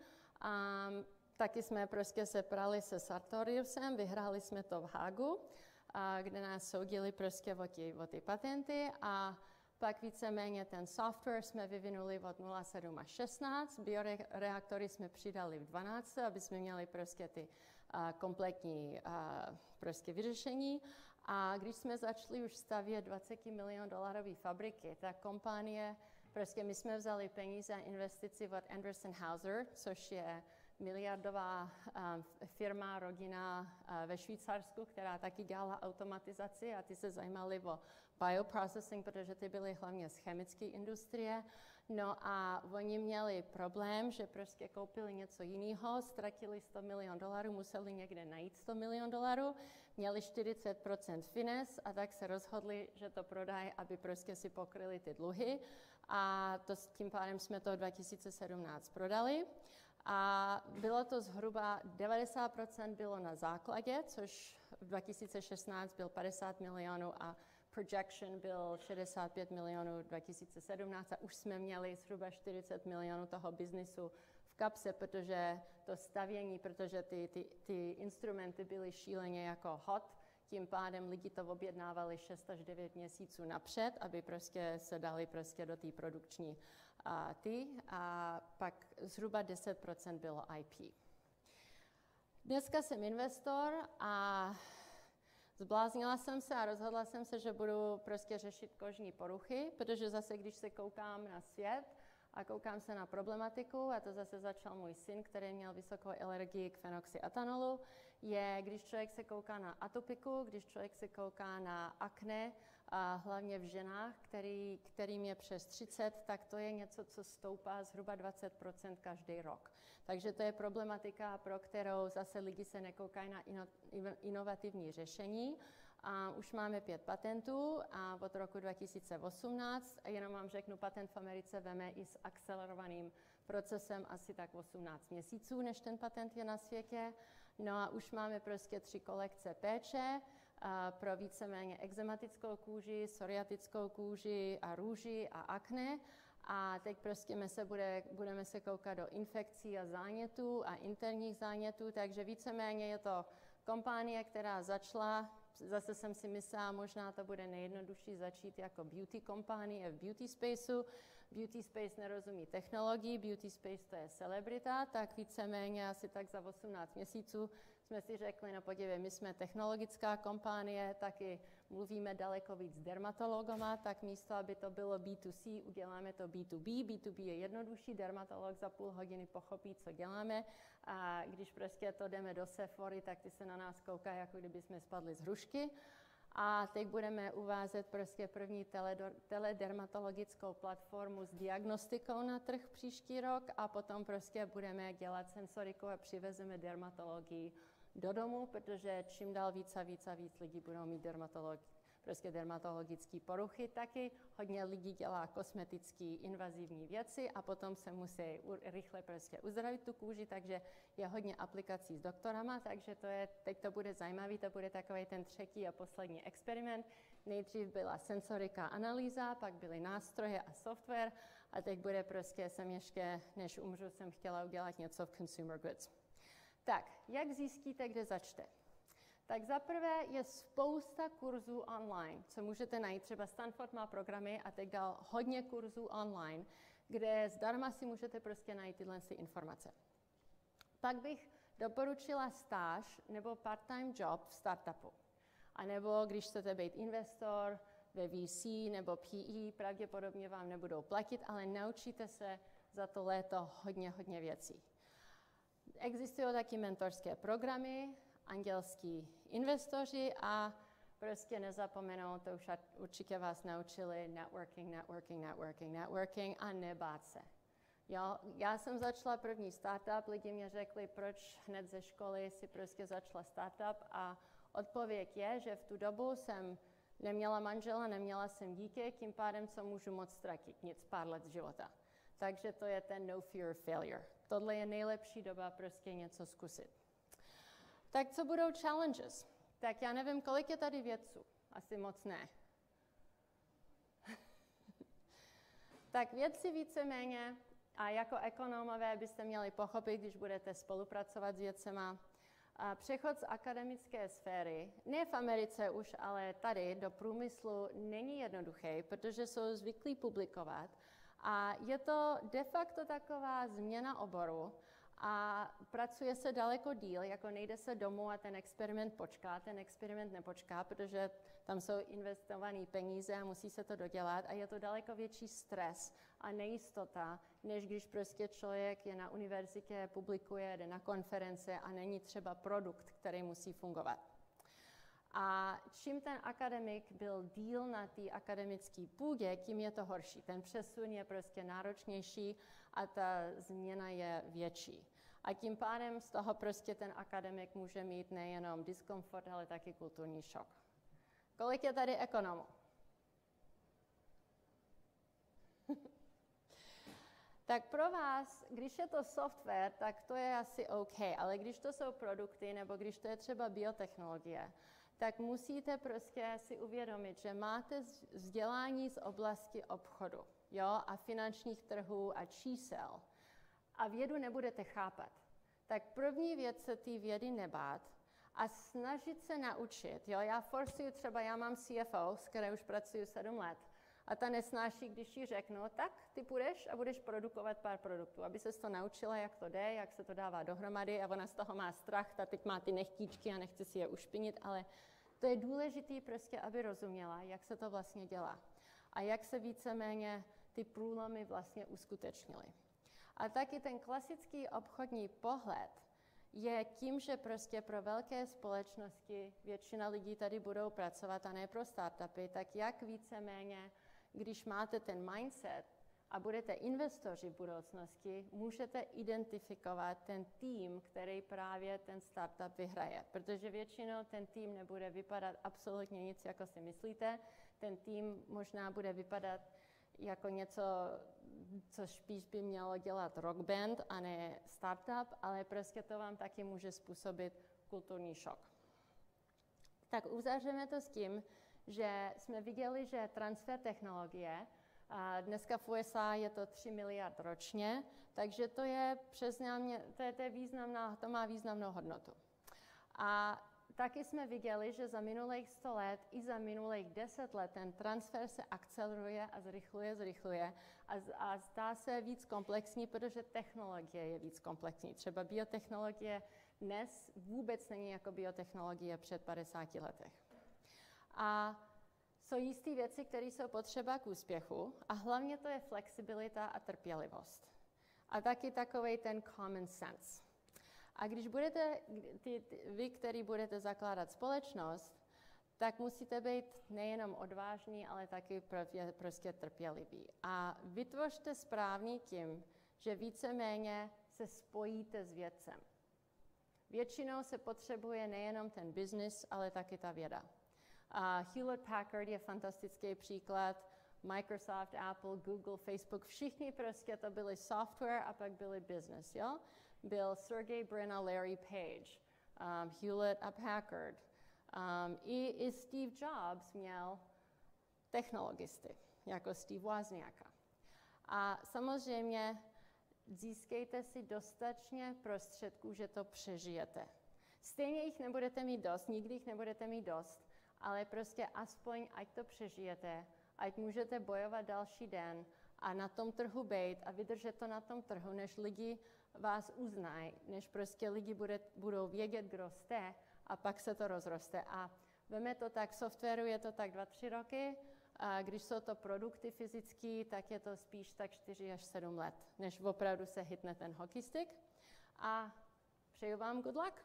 J: Taky jsme prostě se prali se Sartoriusem, vyhráli jsme to v Hágu, kde nás soudili prostě o ty patenty a pak víceméně ten software jsme vyvinuli od 0,7 až 16, bioreaktory jsme přidali v 12, aby jsme měli prostě ty kompletní prostě vyřešení. A když jsme začali už stavět $20 milion fabriky, tak kompánie, prostě my jsme vzali peníze a investici od Anderson Hauser, což je miliardová firma, rodina ve Švýcarsku, která taky dělala automatizaci a ty se zajímali o bioprocessing, protože ty byly hlavně z chemické industrie. No a oni měli problém, že prostě koupili něco jiného, ztratili $100 milion, museli někde najít $100 milion, měli 40% finance a tak se rozhodli, že to prodají, aby prostě si pokryli ty dluhy. A tím pádem jsme to 2017 prodali. A bylo to zhruba 90% bylo na základě, což v 2016 byl 50 milionů a projection byl 65 milionů 2017 a už jsme měli zhruba 40 milionů toho biznisu v kapse, protože to stavění, protože ty instrumenty byly šíleně jako hot, tím pádem lidi to objednávali 6 až 9 měsíců napřed, aby prostě se dali prostě do té produkční a pak zhruba 10% bylo IP. Dneska jsem investor a zbláznila jsem se a rozhodla jsem se, že budu prostě řešit kožní poruchy, protože zase, když se koukám na svět a koukám se na problematiku, a to zase začal můj syn, který měl vysokou alergii k fenoxyatanolu, je, když člověk se kouká na atopiku, když člověk se kouká na akné, a hlavně v ženách, kterým je přes 30, tak to je něco, co stoupá zhruba 20% každý rok. Takže to je problematika, pro kterou zase lidi se nekoukají na inovativní řešení. A už máme 5 patentů a od roku 2018, a jenom vám řeknu, patent v Americe veme i s akcelerovaným procesem asi tak 18 měsíců, než ten patent je na světě. No a už máme prostě 3 kolekce péče pro víceméně ekzematickou kůži, psoriatickou kůži a růži a akné. A teď prostě budeme se koukat do infekcí a zánětů a interních zánětů, takže víceméně je to kompánie, která začala, zase jsem si myslela, možná to bude nejjednodušší začít jako beauty kompánie v beauty spaceu. Beauty space nerozumí technologii, beauty space to je celebrita, tak víceméně asi tak za 18 měsíců jsme si řekli, no podívej, my jsme technologická kompánie, taky mluvíme daleko víc s dermatologama, tak místo, aby to bylo B2C, uděláme to B2B. B2B je jednodušší, dermatolog za půl hodiny pochopí, co děláme. A když prostě to jdeme do Sephory, tak ty se na nás koukají, jako kdyby jsme spadli z hrušky. A teď budeme uvázet prostě první teledermatologickou platformu s diagnostikou na trh příští rok a potom prostě budeme dělat sensoriku a přivezeme dermatologii do domu, protože čím dál víc a víc lidí budou mít dermatologické poruchy. Taky hodně lidí dělá kosmetické invazivní věci a potom se musí rychle prostě uzdravit tu kůži, takže je hodně aplikací s doktorama, takže teď to bude zajímavý, to bude takový ten 3. a poslední experiment. Nejdřív byla sensorika analýza, pak byly nástroje a software a teď bude prostě, než umřu, jsem chtěla udělat něco v consumer goods. Tak, jak zjistíte, kde začte? Tak zaprvé je spousta kurzů online, co můžete najít. Třeba Stanford má programy a teď dal hodně kurzů online, kde zdarma si můžete prostě najít tyhle informace. Pak bych doporučila stáž nebo part-time job v startupu. A nebo když chcete být investor ve VC nebo PE, pravděpodobně vám nebudou platit, ale naučíte se za to léto hodně věcí. Existují taky mentorské programy, andělský investoři a prostě nezapomenou, to už určitě vás naučili, networking a nebát se. Jo, já jsem začala první startup, lidi mě řekli, proč hned ze školy si prostě začala startup a odpověď je, že v tu dobu jsem neměla manžela, neměla jsem dítě, tím pádem co můžu moc ztratit, nic pár let života. Takže to je ten no fear of failure. Tohle je nejlepší doba prostě něco zkusit. Tak co budou challenges? Tak já nevím, kolik je tady vědců. Asi moc ne. Tak vědci víceméně, a jako ekonomové byste měli pochopit, když budete spolupracovat s vědcema, přechod z akademické sféry, ne v Americe už, ale tady do průmyslu není jednoduchý, protože jsou zvyklí publikovat. A je to de facto taková změna oboru a pracuje se daleko díl, jako nejde se domů a ten experiment počká, ten experiment nepočká, protože tam jsou investované peníze a musí se to dodělat a je to daleko větší stres a nejistota, než když prostě člověk je na univerzitě, publikuje, jde na konference a není třeba produkt, který musí fungovat. A čím ten akademik byl díl na té akademické půdě, tím je to horší. Ten přesun je prostě náročnější a ta změna je větší. A tím pádem z toho prostě ten akademik může mít nejenom diskomfort, ale taky kulturní šok. Kolik je tady ekonomů? Tak pro vás, když je to software, tak to je asi OK, ale když to jsou produkty nebo když to je třeba biotechnologie, tak musíte prostě si uvědomit, že máte vzdělání z oblasti obchodu, jo, a finančních trhů a čísel a vědu nebudete chápat. Tak první věc se té vědy nebát a snažit se naučit. Jo? Já forsuju třeba, já mám CFO, s které už pracuji 7 let, a ta nesnáší, když jí řeknu, tak ty půjdeš a budeš produkovat pár produktů, aby ses to naučila, jak to jde, jak se to dává dohromady, a ona z toho má strach, ta teď má ty nechtíčky a nechce si je ušpinit, ale to je důležité prostě, aby rozuměla, jak se to vlastně dělá a jak se víceméně ty průlomy vlastně uskutečnily. A taky ten klasický obchodní pohled je tím, že prostě pro velké společnosti většina lidí tady budou pracovat a ne pro startupy, tak jak víceméně, když máte ten mindset a budete investoři v budoucnosti, můžete identifikovat ten tým, který právě ten startup vyhraje. Protože většinou ten tým nebude vypadat absolutně nic, jako si myslíte. Ten tým možná bude vypadat jako něco, co spíš by mělo dělat rock band a ne startup, ale prostě to vám taky může způsobit kulturní šok. Tak uzavřeme to s tím, že jsme viděli, že transfer technologie, a dneska v USA je to 3 miliard ročně, takže to je to má významnou hodnotu. A taky jsme viděli, že za minulých 100 let i za minulých 10 let ten transfer se akceleruje a zrychluje a zdá se víc komplexní, protože technologie je víc komplexní. Třeba biotechnologie dnes vůbec není jako biotechnologie před 50 letech. A jsou jisté věci, které jsou potřeba k úspěchu a hlavně to je flexibilita a trpělivost. A taky takovej ten common sense. A když budete, vy, který budete zakládat společnost, tak musíte být nejenom odvážní, ale taky prostě trpěliví. A vytvořte správný tím, že víceméně se spojíte s vědcem. Většinou se potřebuje nejenom ten business, ale taky ta věda. Hewlett-Packard je fantastický příklad, Microsoft, Apple, Google, Facebook, všichni prostě to byli software a pak byli business, jo? Byl Sergey Brin a Larry Page, Hewlett a Packard. I Steve Jobs měl technologisty, jako Steve Wozniaka. A samozřejmě získejte si dostatečně prostředků, že to přežijete. Stejně jich nebudete mít dost, nikdy jich nebudete mít dost, ale prostě aspoň, ať to přežijete, ať můžete bojovat další den a na tom trhu bejt a vydržet to na tom trhu, než lidi vás uznají, než prostě lidi budou vědět, kdo jste, a pak se to rozroste. A veme to tak, v softwaru je to tak 2-3 roky, a když jsou to produkty fyzické, tak je to spíš tak 4 až 7 let, než opravdu se hitne ten hockey stick. A přeju vám good luck.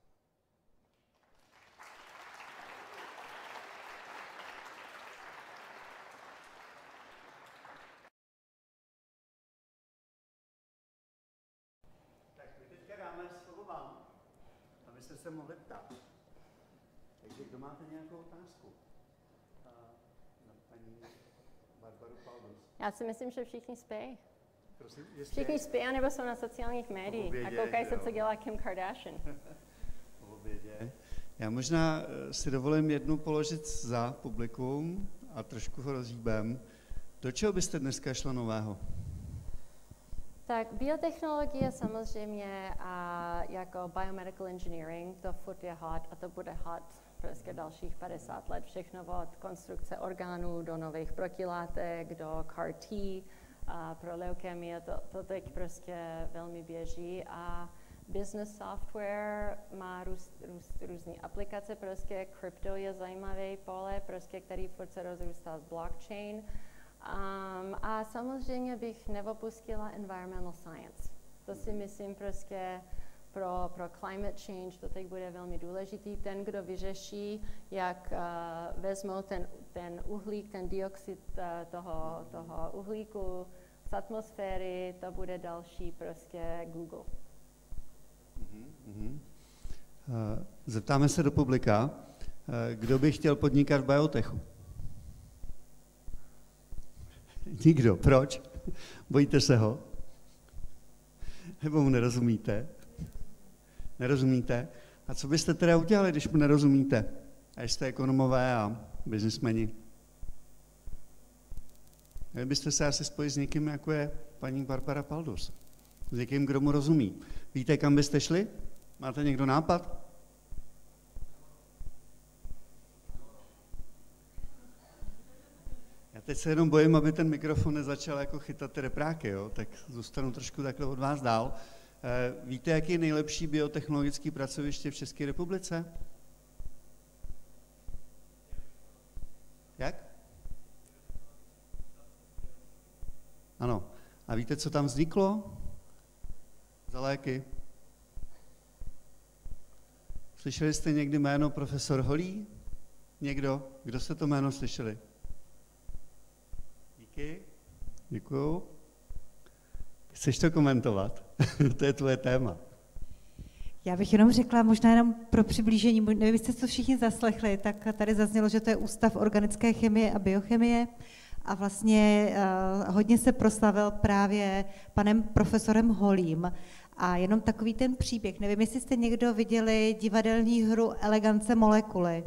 I: Se mohli ptát. Takže kdo máte nějakou otázku? Na paní Barbaru Paldus.
J: Já si myslím, že všichni spí.
I: Prosím,
J: všichni spí, anebo jsou na sociálních médiích a koukají se, co dělá Kim Kardashian.
I: Po obědě. Já možná si dovolím jednu položit za publikum a trošku ho rozhýbem. Do čeho byste dneska šlo nového?
J: Tak biotechnologie samozřejmě a jako biomedical engineering, to furt je hot a to bude hot prostě dalších 50 let. Všechno od konstrukce orgánů do nových protilátek, do CAR-T, pro leukemie, to teď prostě velmi běží. A business software má různé aplikace, prostě krypto je zajímavý pole, prostě který furt se rozrůstá z blockchain. A samozřejmě bych neopustila environmental science. To si myslím prostě pro climate change to teď bude velmi důležitý. Ten, kdo vyřeší, jak vezmou ten uhlík, ten dioxid toho uhlíku z atmosféry, to bude další prostě Google.
I: Zeptáme se do publika, kdo by chtěl podnikat v biotechu? Nikdo. Proč? Bojíte se ho? Nebo mu nerozumíte? Nerozumíte? A co byste teda udělali, když mu nerozumíte? A jste ekonomové a biznismeni? Měli byste se asi spojit s někým, jako je paní Barbara Paldus. S někým, kdo mu rozumí. Víte, kam byste šli? Máte někdo nápad? teď se jenom bojím, aby ten mikrofon nezačal jako chytat ty repráky, jo? Tak zůstanu trošku takhle od vás dál. Víte, jaký je nejlepší biotechnologické pracoviště v České republice? Jak? Ano. A víte, co tam vzniklo? Za léky? Slyšeli jste někdy jméno profesor Holý? Někdo? Kdo jste to jméno slyšeli? Díky. Děkuju. Chceš to komentovat? To je tvoje téma.
B: Já bych jenom řekla, možná jenom pro přiblížení, nevím, jestli to všichni zaslechli, tak tady zaznělo, že to je Ústav organické chemie a biochemie a vlastně hodně se proslavil právě panem profesorem Holým. A jenom takový ten příběh, nevím, jestli jste někdo viděli divadelní hru Elegance molekuly.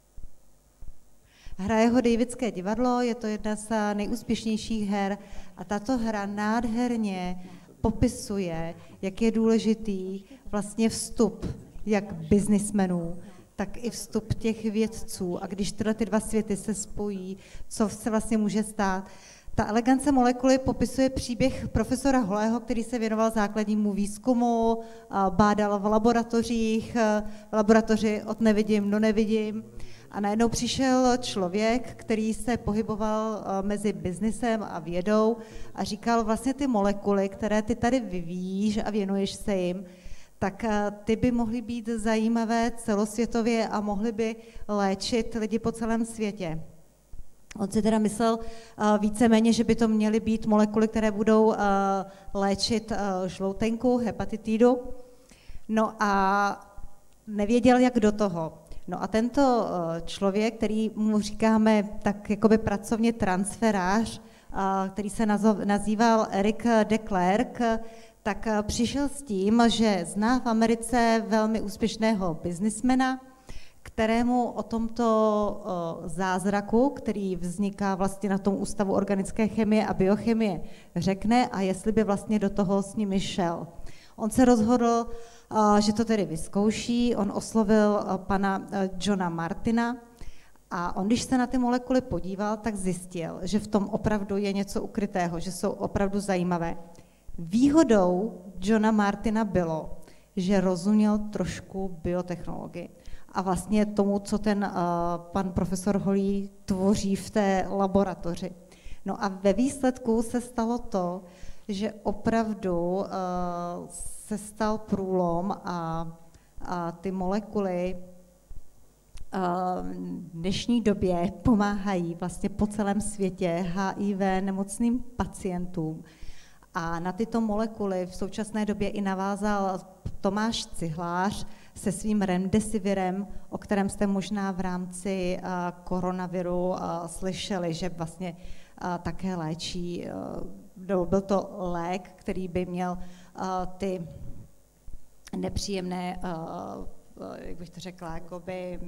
B: Hraje ho Davidské divadlo, je to jedna z nejúspěšnějších her a tato hra nádherně popisuje, jak je důležitý vlastně vstup jak biznismenů, tak i vstup těch vědců. A když tyhle ty dva světy se spojí, co se vlastně může stát. Ta Elegance molekuly popisuje příběh profesora Holého, který se věnoval základnímu výzkumu, bádal v laboratořích, v laboratoři od nevidím do nevidím. A najednou přišel člověk, který se pohyboval mezi biznisem a vědou a říkal vlastně ty molekuly, které ty tady vyvíjíš a věnuješ se jim, tak ty by mohly být zajímavé celosvětově a mohly by léčit lidi po celém světě. On si teda myslel víceméně, že by to měly být molekuly, které budou léčit žloutenku, hepatitidu. No a nevěděl, jak do toho. No a tento člověk, který mu říkáme tak jakoby pracovně transferář, který se nazýval Eric de Klerk, tak přišel s tím, že zná v Americe velmi úspěšného biznismena, kterému o tomto zázraku, který vzniká vlastně na tom Ústavu organické chemie a biochemie, řekne a jestli by vlastně do toho s nimi šel. On se rozhodl, že to tedy vyzkouší, on oslovil pana Johna Martina a on, když se na ty molekuly podíval, tak zjistil, že v tom opravdu je něco ukrytého, že jsou opravdu zajímavé. Výhodou Johna Martina bylo, že rozuměl trošku biotechnologii a vlastně tomu, co ten pan profesor Holý tvoří v té laboratoři. No a ve výsledku se stalo to, že opravdu se stal průlom a ty molekuly v dnešní době pomáhají vlastně po celém světě HIV nemocným pacientům. A na tyto molekuly v současné době i navázal Tomáš Cihlář se svým remdesivirem, o kterém jste možná v rámci koronaviru slyšeli, že vlastně také léčí, byl to lék, který by měl ty nepříjemné, jak bych to řekla, jakoby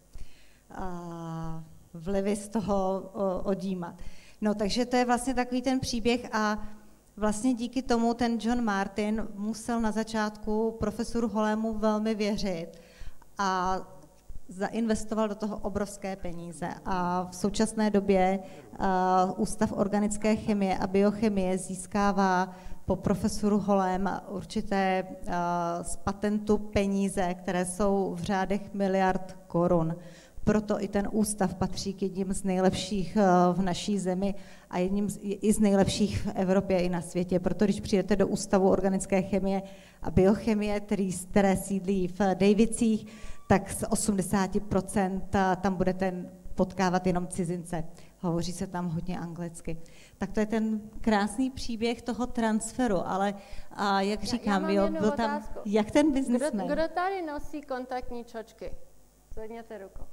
B: vlivy z toho odjímat. No, takže to je vlastně takový ten příběh a vlastně díky tomu ten John Martin musel na začátku profesoru Holému velmi věřit a zainvestoval do toho obrovské peníze. A v současné době Ústav organické chemie a biochemie získává po profesoru Holém určité z patentu peníze, které jsou v řádech miliard korun. Proto i ten ústav patří k jedním z nejlepších v naší zemi a jedním i z nejlepších v Evropě i na světě. Proto když přijdete do Ústavu organické chemie a biochemie, které sídlí v Dejvicích, tak z 80% tam budete potkávat jenom cizince. Hovoří se tam hodně anglicky. Tak to je ten krásný příběh toho transferu, ale jak říkám, byl tam, jak ten biznismen.
J: Kdo tady nosí kontaktní čočky? Zvedněte ruku.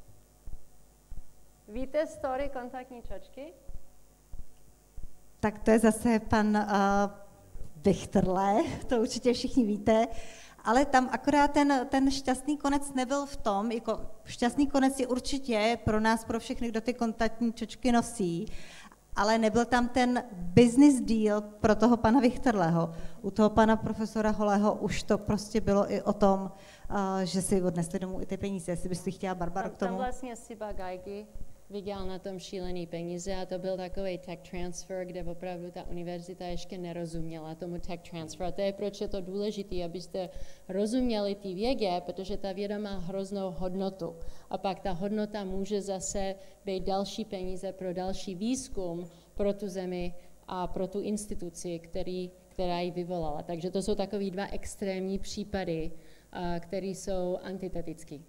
J: Víte story kontaktní čočky?
B: Tak to je zase pan Vichterle, to určitě všichni víte, ale tam akorát ten šťastný konec nebyl v tom, jako šťastný konec je určitě pro nás, pro všechny, kdo ty kontaktní čočky nosí, ale nebyl tam ten business deal pro toho pana Vichterleho. U toho pana profesora Holého už to prostě bylo i o tom, že si odnesli domů i ty peníze, jestli byste chtěla, Barbaro, k tomu.
J: Tam vlastně Siba Geigy viděl na tom šílený peníze a to byl takový tech transfer, kde opravdu ta univerzita ještě nerozuměla tomu tech transfer. A to je, proč je to důležité, abyste rozuměli té vědě, protože ta věda má hroznou hodnotu. A pak ta hodnota může zase být další peníze pro další výzkum pro tu zemi a pro tu instituci, která ji vyvolala. Takže to jsou takový dva extrémní případy, které jsou antitetický.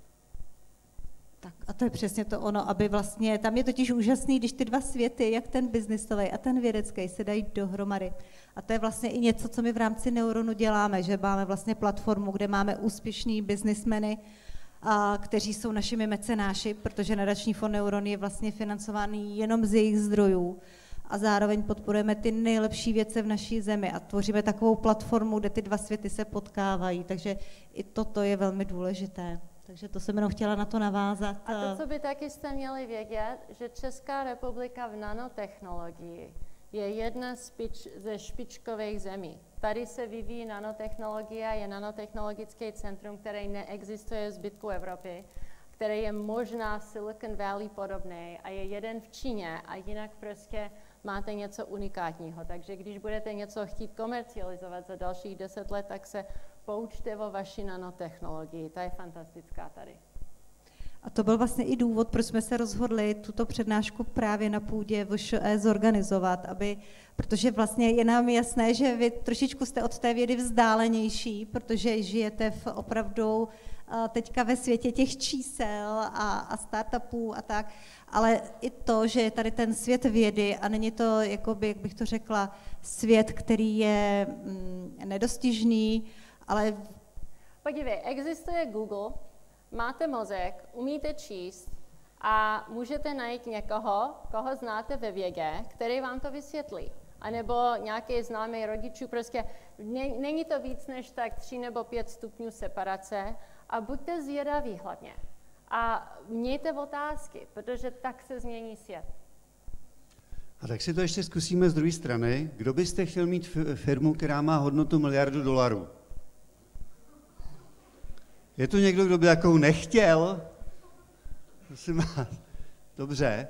B: Tak a to je přesně to ono, aby vlastně, tam je totiž úžasný, když ty dva světy, jak ten biznisový a ten vědecký, se dají dohromady. A to je vlastně i něco, co my v rámci Neuronu děláme, že máme vlastně platformu, kde máme úspěšný biznismeny, kteří jsou našimi mecenáši, protože nadační fond Neuron je vlastně financovaný jenom z jejich zdrojů. A zároveň podporujeme ty nejlepší věce v naší zemi a tvoříme takovou platformu, kde ty dva světy se potkávají. Takže i toto je velmi důležité. Takže to jsem jenom chtěla na to navázat.
J: A to, co by taky jste měli vědět, že Česká republika v nanotechnologii je jedna ze špičkových zemí. Tady se vyvíjí nanotechnologie, je nanotechnologický centrum, který neexistuje v zbytku Evropy, který je možná Silicon Valley podobný a je jeden v Číně a jinak prostě máte něco unikátního. Takže když budete něco chtít komercializovat za dalších 10 let, tak se poučte o vaší nanotechnologii. Ta je fantastická tady.
B: A to byl vlastně i důvod, proč jsme se rozhodli tuto přednášku právě na půdě VŠE zorganizovat, protože vlastně je nám jasné, že vy trošičku jste od té vědy vzdálenější, protože žijete v opravdu teďka ve světě těch čísel a startupů a tak, ale i to, že je tady ten svět vědy a není to, jakoby, jak bych to řekla, svět, který je nedostižný, ale...
J: Podívej, existuje Google, máte mozek, umíte číst a můžete najít někoho, koho znáte ve vědě, který vám to vysvětlí. A nebo nějaký známý rodičů, prostě není to víc než tak 3 nebo 5 stupňů separace a buďte zvědaví hlavně. A mějte otázky, protože tak se změní svět.
I: A tak si to ještě zkusíme z druhé strany. Kdo byste chtěl mít firmu, která má hodnotu $1 miliardu? Je tu někdo, kdo by takovou nechtěl? Prosím vás. Dobře.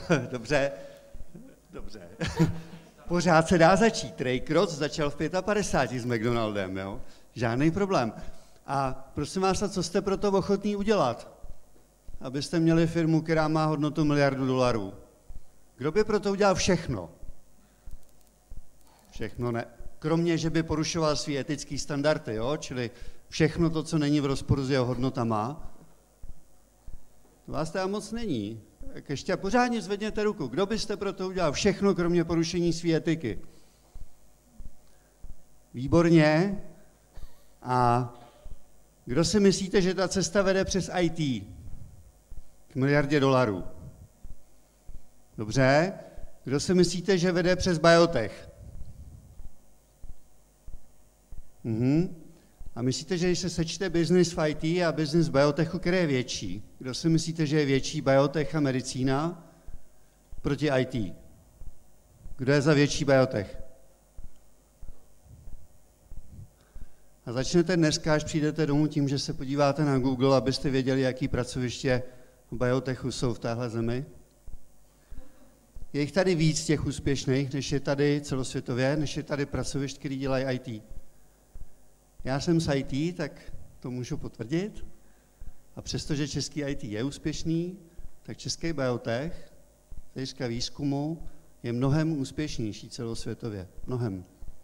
I: Pořád se dá začít. Ray Kroc začal v 55 s McDonaldem, jo? Žádný problém. A prosím vás, co jste pro to ochotní udělat? Abyste měli firmu, která má hodnotu $1 miliardu. Kdo by pro to udělal všechno? Všechno ne. Kromě, že by porušoval svý etický standardy, jo? Čili všechno to, co není v rozporu s jeho hodnotama. To vás teda moc není. Tak ještě pořádně zvedněte ruku. Kdo byste pro to udělal všechno, kromě porušení své etiky? Výborně. A kdo si myslíte, že ta cesta vede přes IT? K $1 miliardě. Dobře. Kdo si myslíte, že vede přes biotech? A myslíte, že když se sečte business v IT a business v biotechu, který je větší? Kdo si myslíte, že je větší biotech a medicína proti IT? Kdo je za větší biotech? A začnete dneska, až přijdete domů tím, že se podíváte na Google, abyste věděli, jaký pracoviště v biotechu jsou v téhle zemi. Je jich tady víc těch úspěšných, než je tady celosvětově, než je tady pracovišť, který dělají IT. Já jsem z IT, tak to můžu potvrdit. A přestože český IT je úspěšný, tak český biotech, z hlediska výzkumu, je mnohem úspěšnější celosvětově. Mnohem.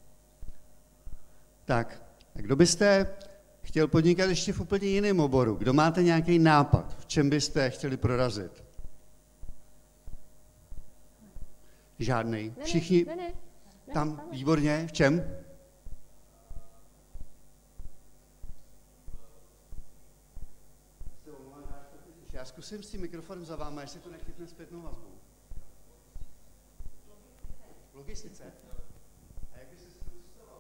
I: Tak, a kdo byste chtěl podnikat ještě v úplně jiném oboru? Kdo máte nějaký nápad? V čem byste chtěli prorazit? Žádnej. Všichni tam, výborně. V čem? Já zkusím s tím mikrofonem za váma, jestli to nechytne zpětnou vazbu. V logistice. A jak jsi to představoval?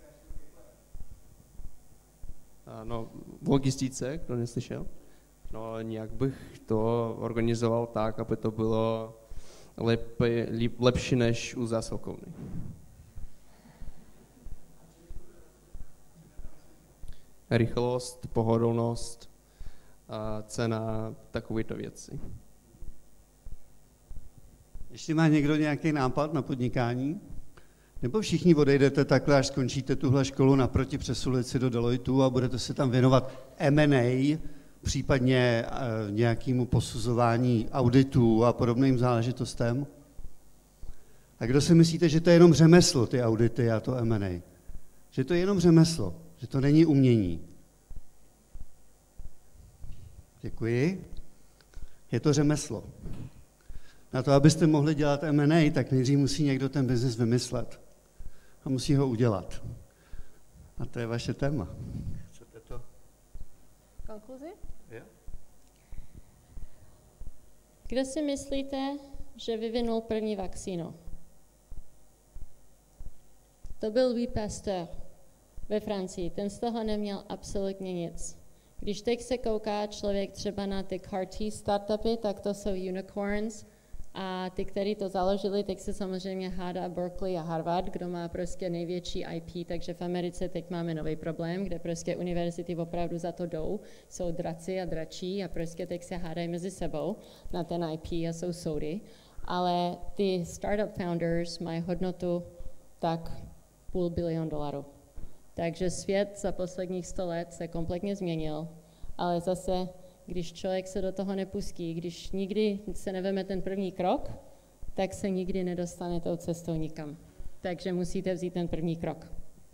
K: No, v logistice, kdo neslyšel. No, nějak bych to organizoval tak, aby to bylo lepší než u zásilkovny. Rychlost, pohodlnost, cena, takovéto věci.
I: Ještě má někdo nějaký nápad na podnikání? Nebo všichni odejdete takhle, až skončíte tuhle školu naproti přes ulici do Deloitu a budete se tam věnovat M&A, případně nějakému posuzování auditů a podobným záležitostem? A kdo si myslíte, že to je jenom řemeslo, ty audity a to M&A? Že to je jenom řemeslo, že to není umění? Děkuji. Je to řemeslo. Na to, abyste mohli dělat M&A, tak nejdřív musí někdo ten biznis vymyslet. A musí ho udělat. A to je vaše téma. Chcete to?
J: Konkluzi?
I: Jo.
J: Kdo si myslíte, že vyvinul první vakcínu? To byl Louis Pasteur ve Francii. Ten z toho neměl absolutně nic. Když teď se kouká člověk třeba na ty CAR-T startupy, tak to jsou unicorns. A ty, kteří to založili, teď se samozřejmě hádá Berkeley a Harvard, kdo má prostě největší IP, takže v Americe teď máme nový problém, kde prostě univerzity opravdu za to jdou, jsou draci a dračí a prostě teď se hádají mezi sebou na ten IP a jsou soudy. Ale ty startup founders mají hodnotu tak $500 milion. Takže svět za posledních 100 let se kompletně změnil, ale zase když člověk se do toho nepustí, když nikdy se neveme ten první krok, tak se nikdy nedostane tou cestou nikam. Takže musíte vzít ten první krok.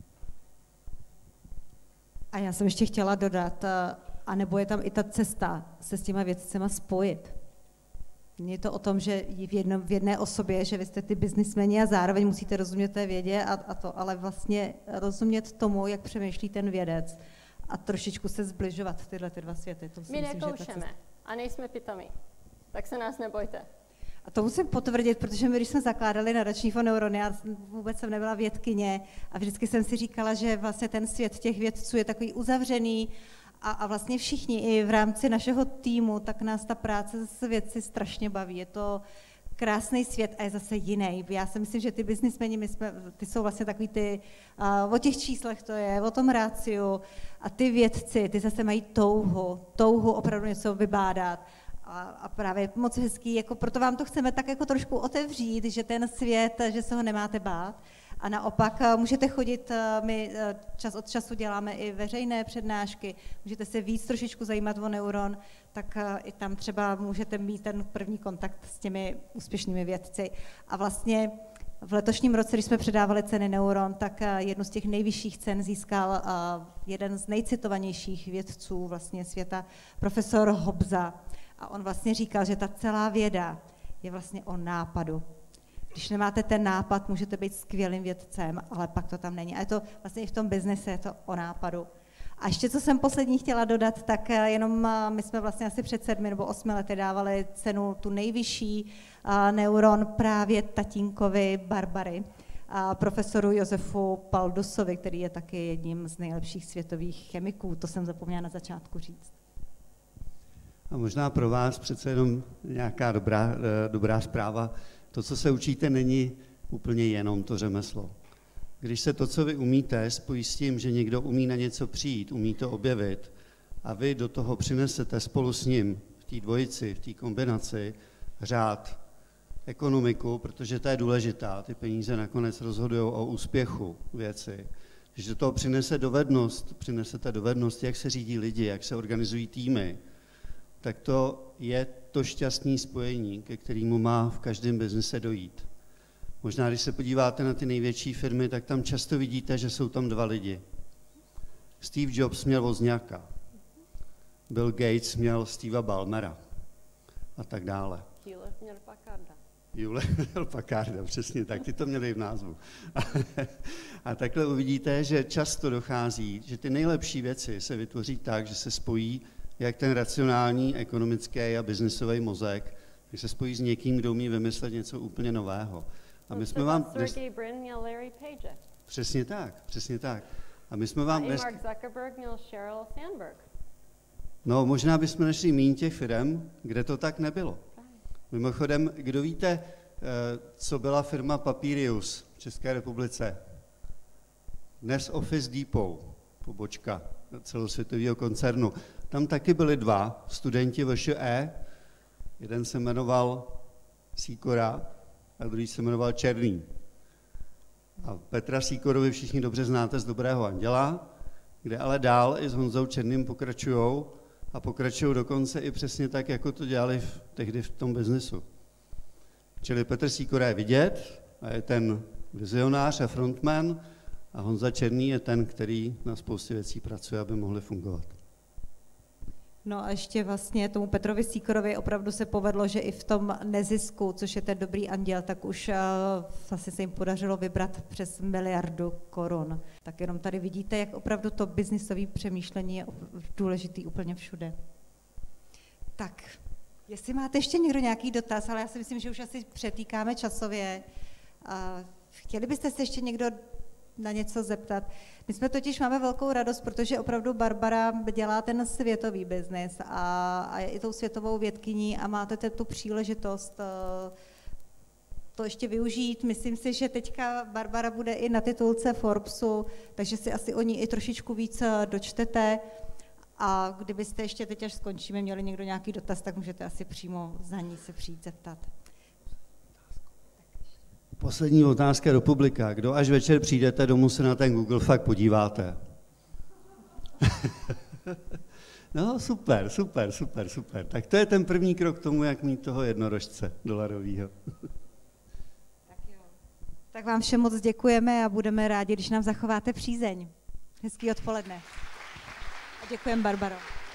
B: A já jsem ještě chtěla dodat, anebo je tam i ta cesta se s těma vědcema spojit. Je to o tom, že v jedné osobě, že vy jste ty biznismeni a zároveň musíte rozumět té vědě a to, ale vlastně rozumět tomu, jak přemýšlí ten vědec a trošičku se zbližovat tyhle ty dva světy. To
J: My nekoušeme a nejsme pitomí, tak se nás nebojte.
B: A to musím potvrdit, protože my, když jsme zakládali nadační fond Neurony, já vůbec jsem nebyla vědkyně a vždycky jsem si říkala, že vlastně ten svět těch vědců je takový uzavřený a vlastně všichni i v rámci našeho týmu, tak nás ta práce s vědci strašně baví. Je to krásný svět a je zase jiný. Já si myslím, že ty biznismeni, ty jsou vlastně takový ty, o těch číslech to je, o tom ráciu a ty vědci, ty zase mají touhu opravdu něco vybádat. A právě moc hezký, jako proto vám to chceme tak jako trošku otevřít, že ten svět, že se ho nemáte bát. A naopak můžete chodit, my čas od času děláme i veřejné přednášky, můžete se víc trošičku zajímat o neuron, tak i tam třeba můžete mít ten první kontakt s těmi úspěšnými vědci. A vlastně v letošním roce, když jsme předávali ceny Neuron, tak jednu z těch nejvyšších cen získal jeden z nejcitovanějších vědců vlastně světa, profesor Hobza. A on vlastně říkal, že ta celá věda je vlastně o nápadu. Když nemáte ten nápad, můžete být skvělým vědcem, ale pak to tam není. A je to vlastně i v tom biznise, je to o nápadu. A ještě, co jsem poslední chtěla dodat, tak jenom my jsme vlastně asi před 7 nebo 8 lety dávali cenu tu nejvyšší Neuron právě tatínkovi Barbary, profesoru Josefu Paldusovi, který je taky jedním z nejlepších světových chemiků. To jsem zapomněla na začátku říct.
I: A možná pro vás přece jenom nějaká dobrá zpráva. To, co se učíte, není úplně jenom to řemeslo. Když se to, co vy umíte, spojí s tím, že někdo umí na něco přijít, umí to objevit a vy do toho přinesete spolu s ním v té dvojici, v té kombinaci řád, ekonomiku, protože to je důležitá, ty peníze nakonec rozhodují o úspěchu věci. Když do toho přinesete dovednost, jak se řídí lidi, jak se organizují týmy, tak to je to šťastné spojení, ke kterému má v každém biznise dojít. Možná, když se podíváte na ty největší firmy, tak tam často vidíte, že jsou tam 2 lidi. Steve Jobs měl Wozniaka, Bill Gates měl Steva Ballmera a tak dále.
J: Hewlett měl Packarda.
I: Hewlett měl Packarda, přesně tak, ty to měli v názvu. A takhle uvidíte, že často dochází, že ty nejlepší věci se vytvoří tak, že se spojí jak ten racionální, ekonomický a biznisový mozek, když se spojí s někým, kdo umí vymyslet něco úplně nového. A my jsme vám
J: Sergey Brin měl Larry Page.
I: Přesně tak, přesně tak. A my jsme vám
J: Mark Zuckerberg měl Sheryl Sandberg.
I: No, možná bychom našli míň těch firem, kde to tak nebylo. Mimochodem, kdo víte, co byla firma Papirius v České republice? Dnes Office Depot, pobočka celosvětového koncernu. Tam taky byli 2 studenti VŠE, jeden se jmenoval Sýkora a druhý se jmenoval Černý. A Petra Sýkorovi všichni dobře znáte z Dobrého anděla, kde ale dál i s Honzou Černým pokračují dokonce i přesně tak, jako to dělali tehdy v tom biznesu. Čili Petr Sýkora je vidět a je ten vizionář a frontman a Honza Černý je ten, který na spoustě věcí pracuje, aby mohly fungovat.
B: No a ještě vlastně tomu Petrovi Sýkorovi opravdu se povedlo, že i v tom nezisku, což je ten Dobrý anděl, tak už vlastně se jim podařilo vybrat přes 1 miliardu korun. Tak jenom tady vidíte, jak opravdu to biznisové přemýšlení je důležitý úplně všude. Tak, jestli máte ještě někdo nějaký dotaz, ale já si myslím, že už asi přetýkáme časově. Chtěli byste se ještě někdo na něco zeptat? My jsme totiž máme velkou radost, protože opravdu Barbara dělá ten světový biznis a je i tou světovou vědkyní a máte tu příležitost to ještě využít. Myslím si, že teďka Barbara bude i na titulce Forbesu, takže si asi o ní i trošičku víc dočtete. A kdybyste ještě teď, až skončíme, měli někdo nějaký dotaz, tak můžete asi přímo za ní se přijít zeptat.
I: Poslední otázka do publika. Kdo až večer přijdete domů, se na ten Google fakt podíváte? No super. Tak to je ten první krok k tomu, jak mít toho jednorožce dolarovýho.
B: Tak vám všem moc děkujeme a budeme rádi, když nám zachováte přízeň. Hezký odpoledne. A děkujeme, Barbaro.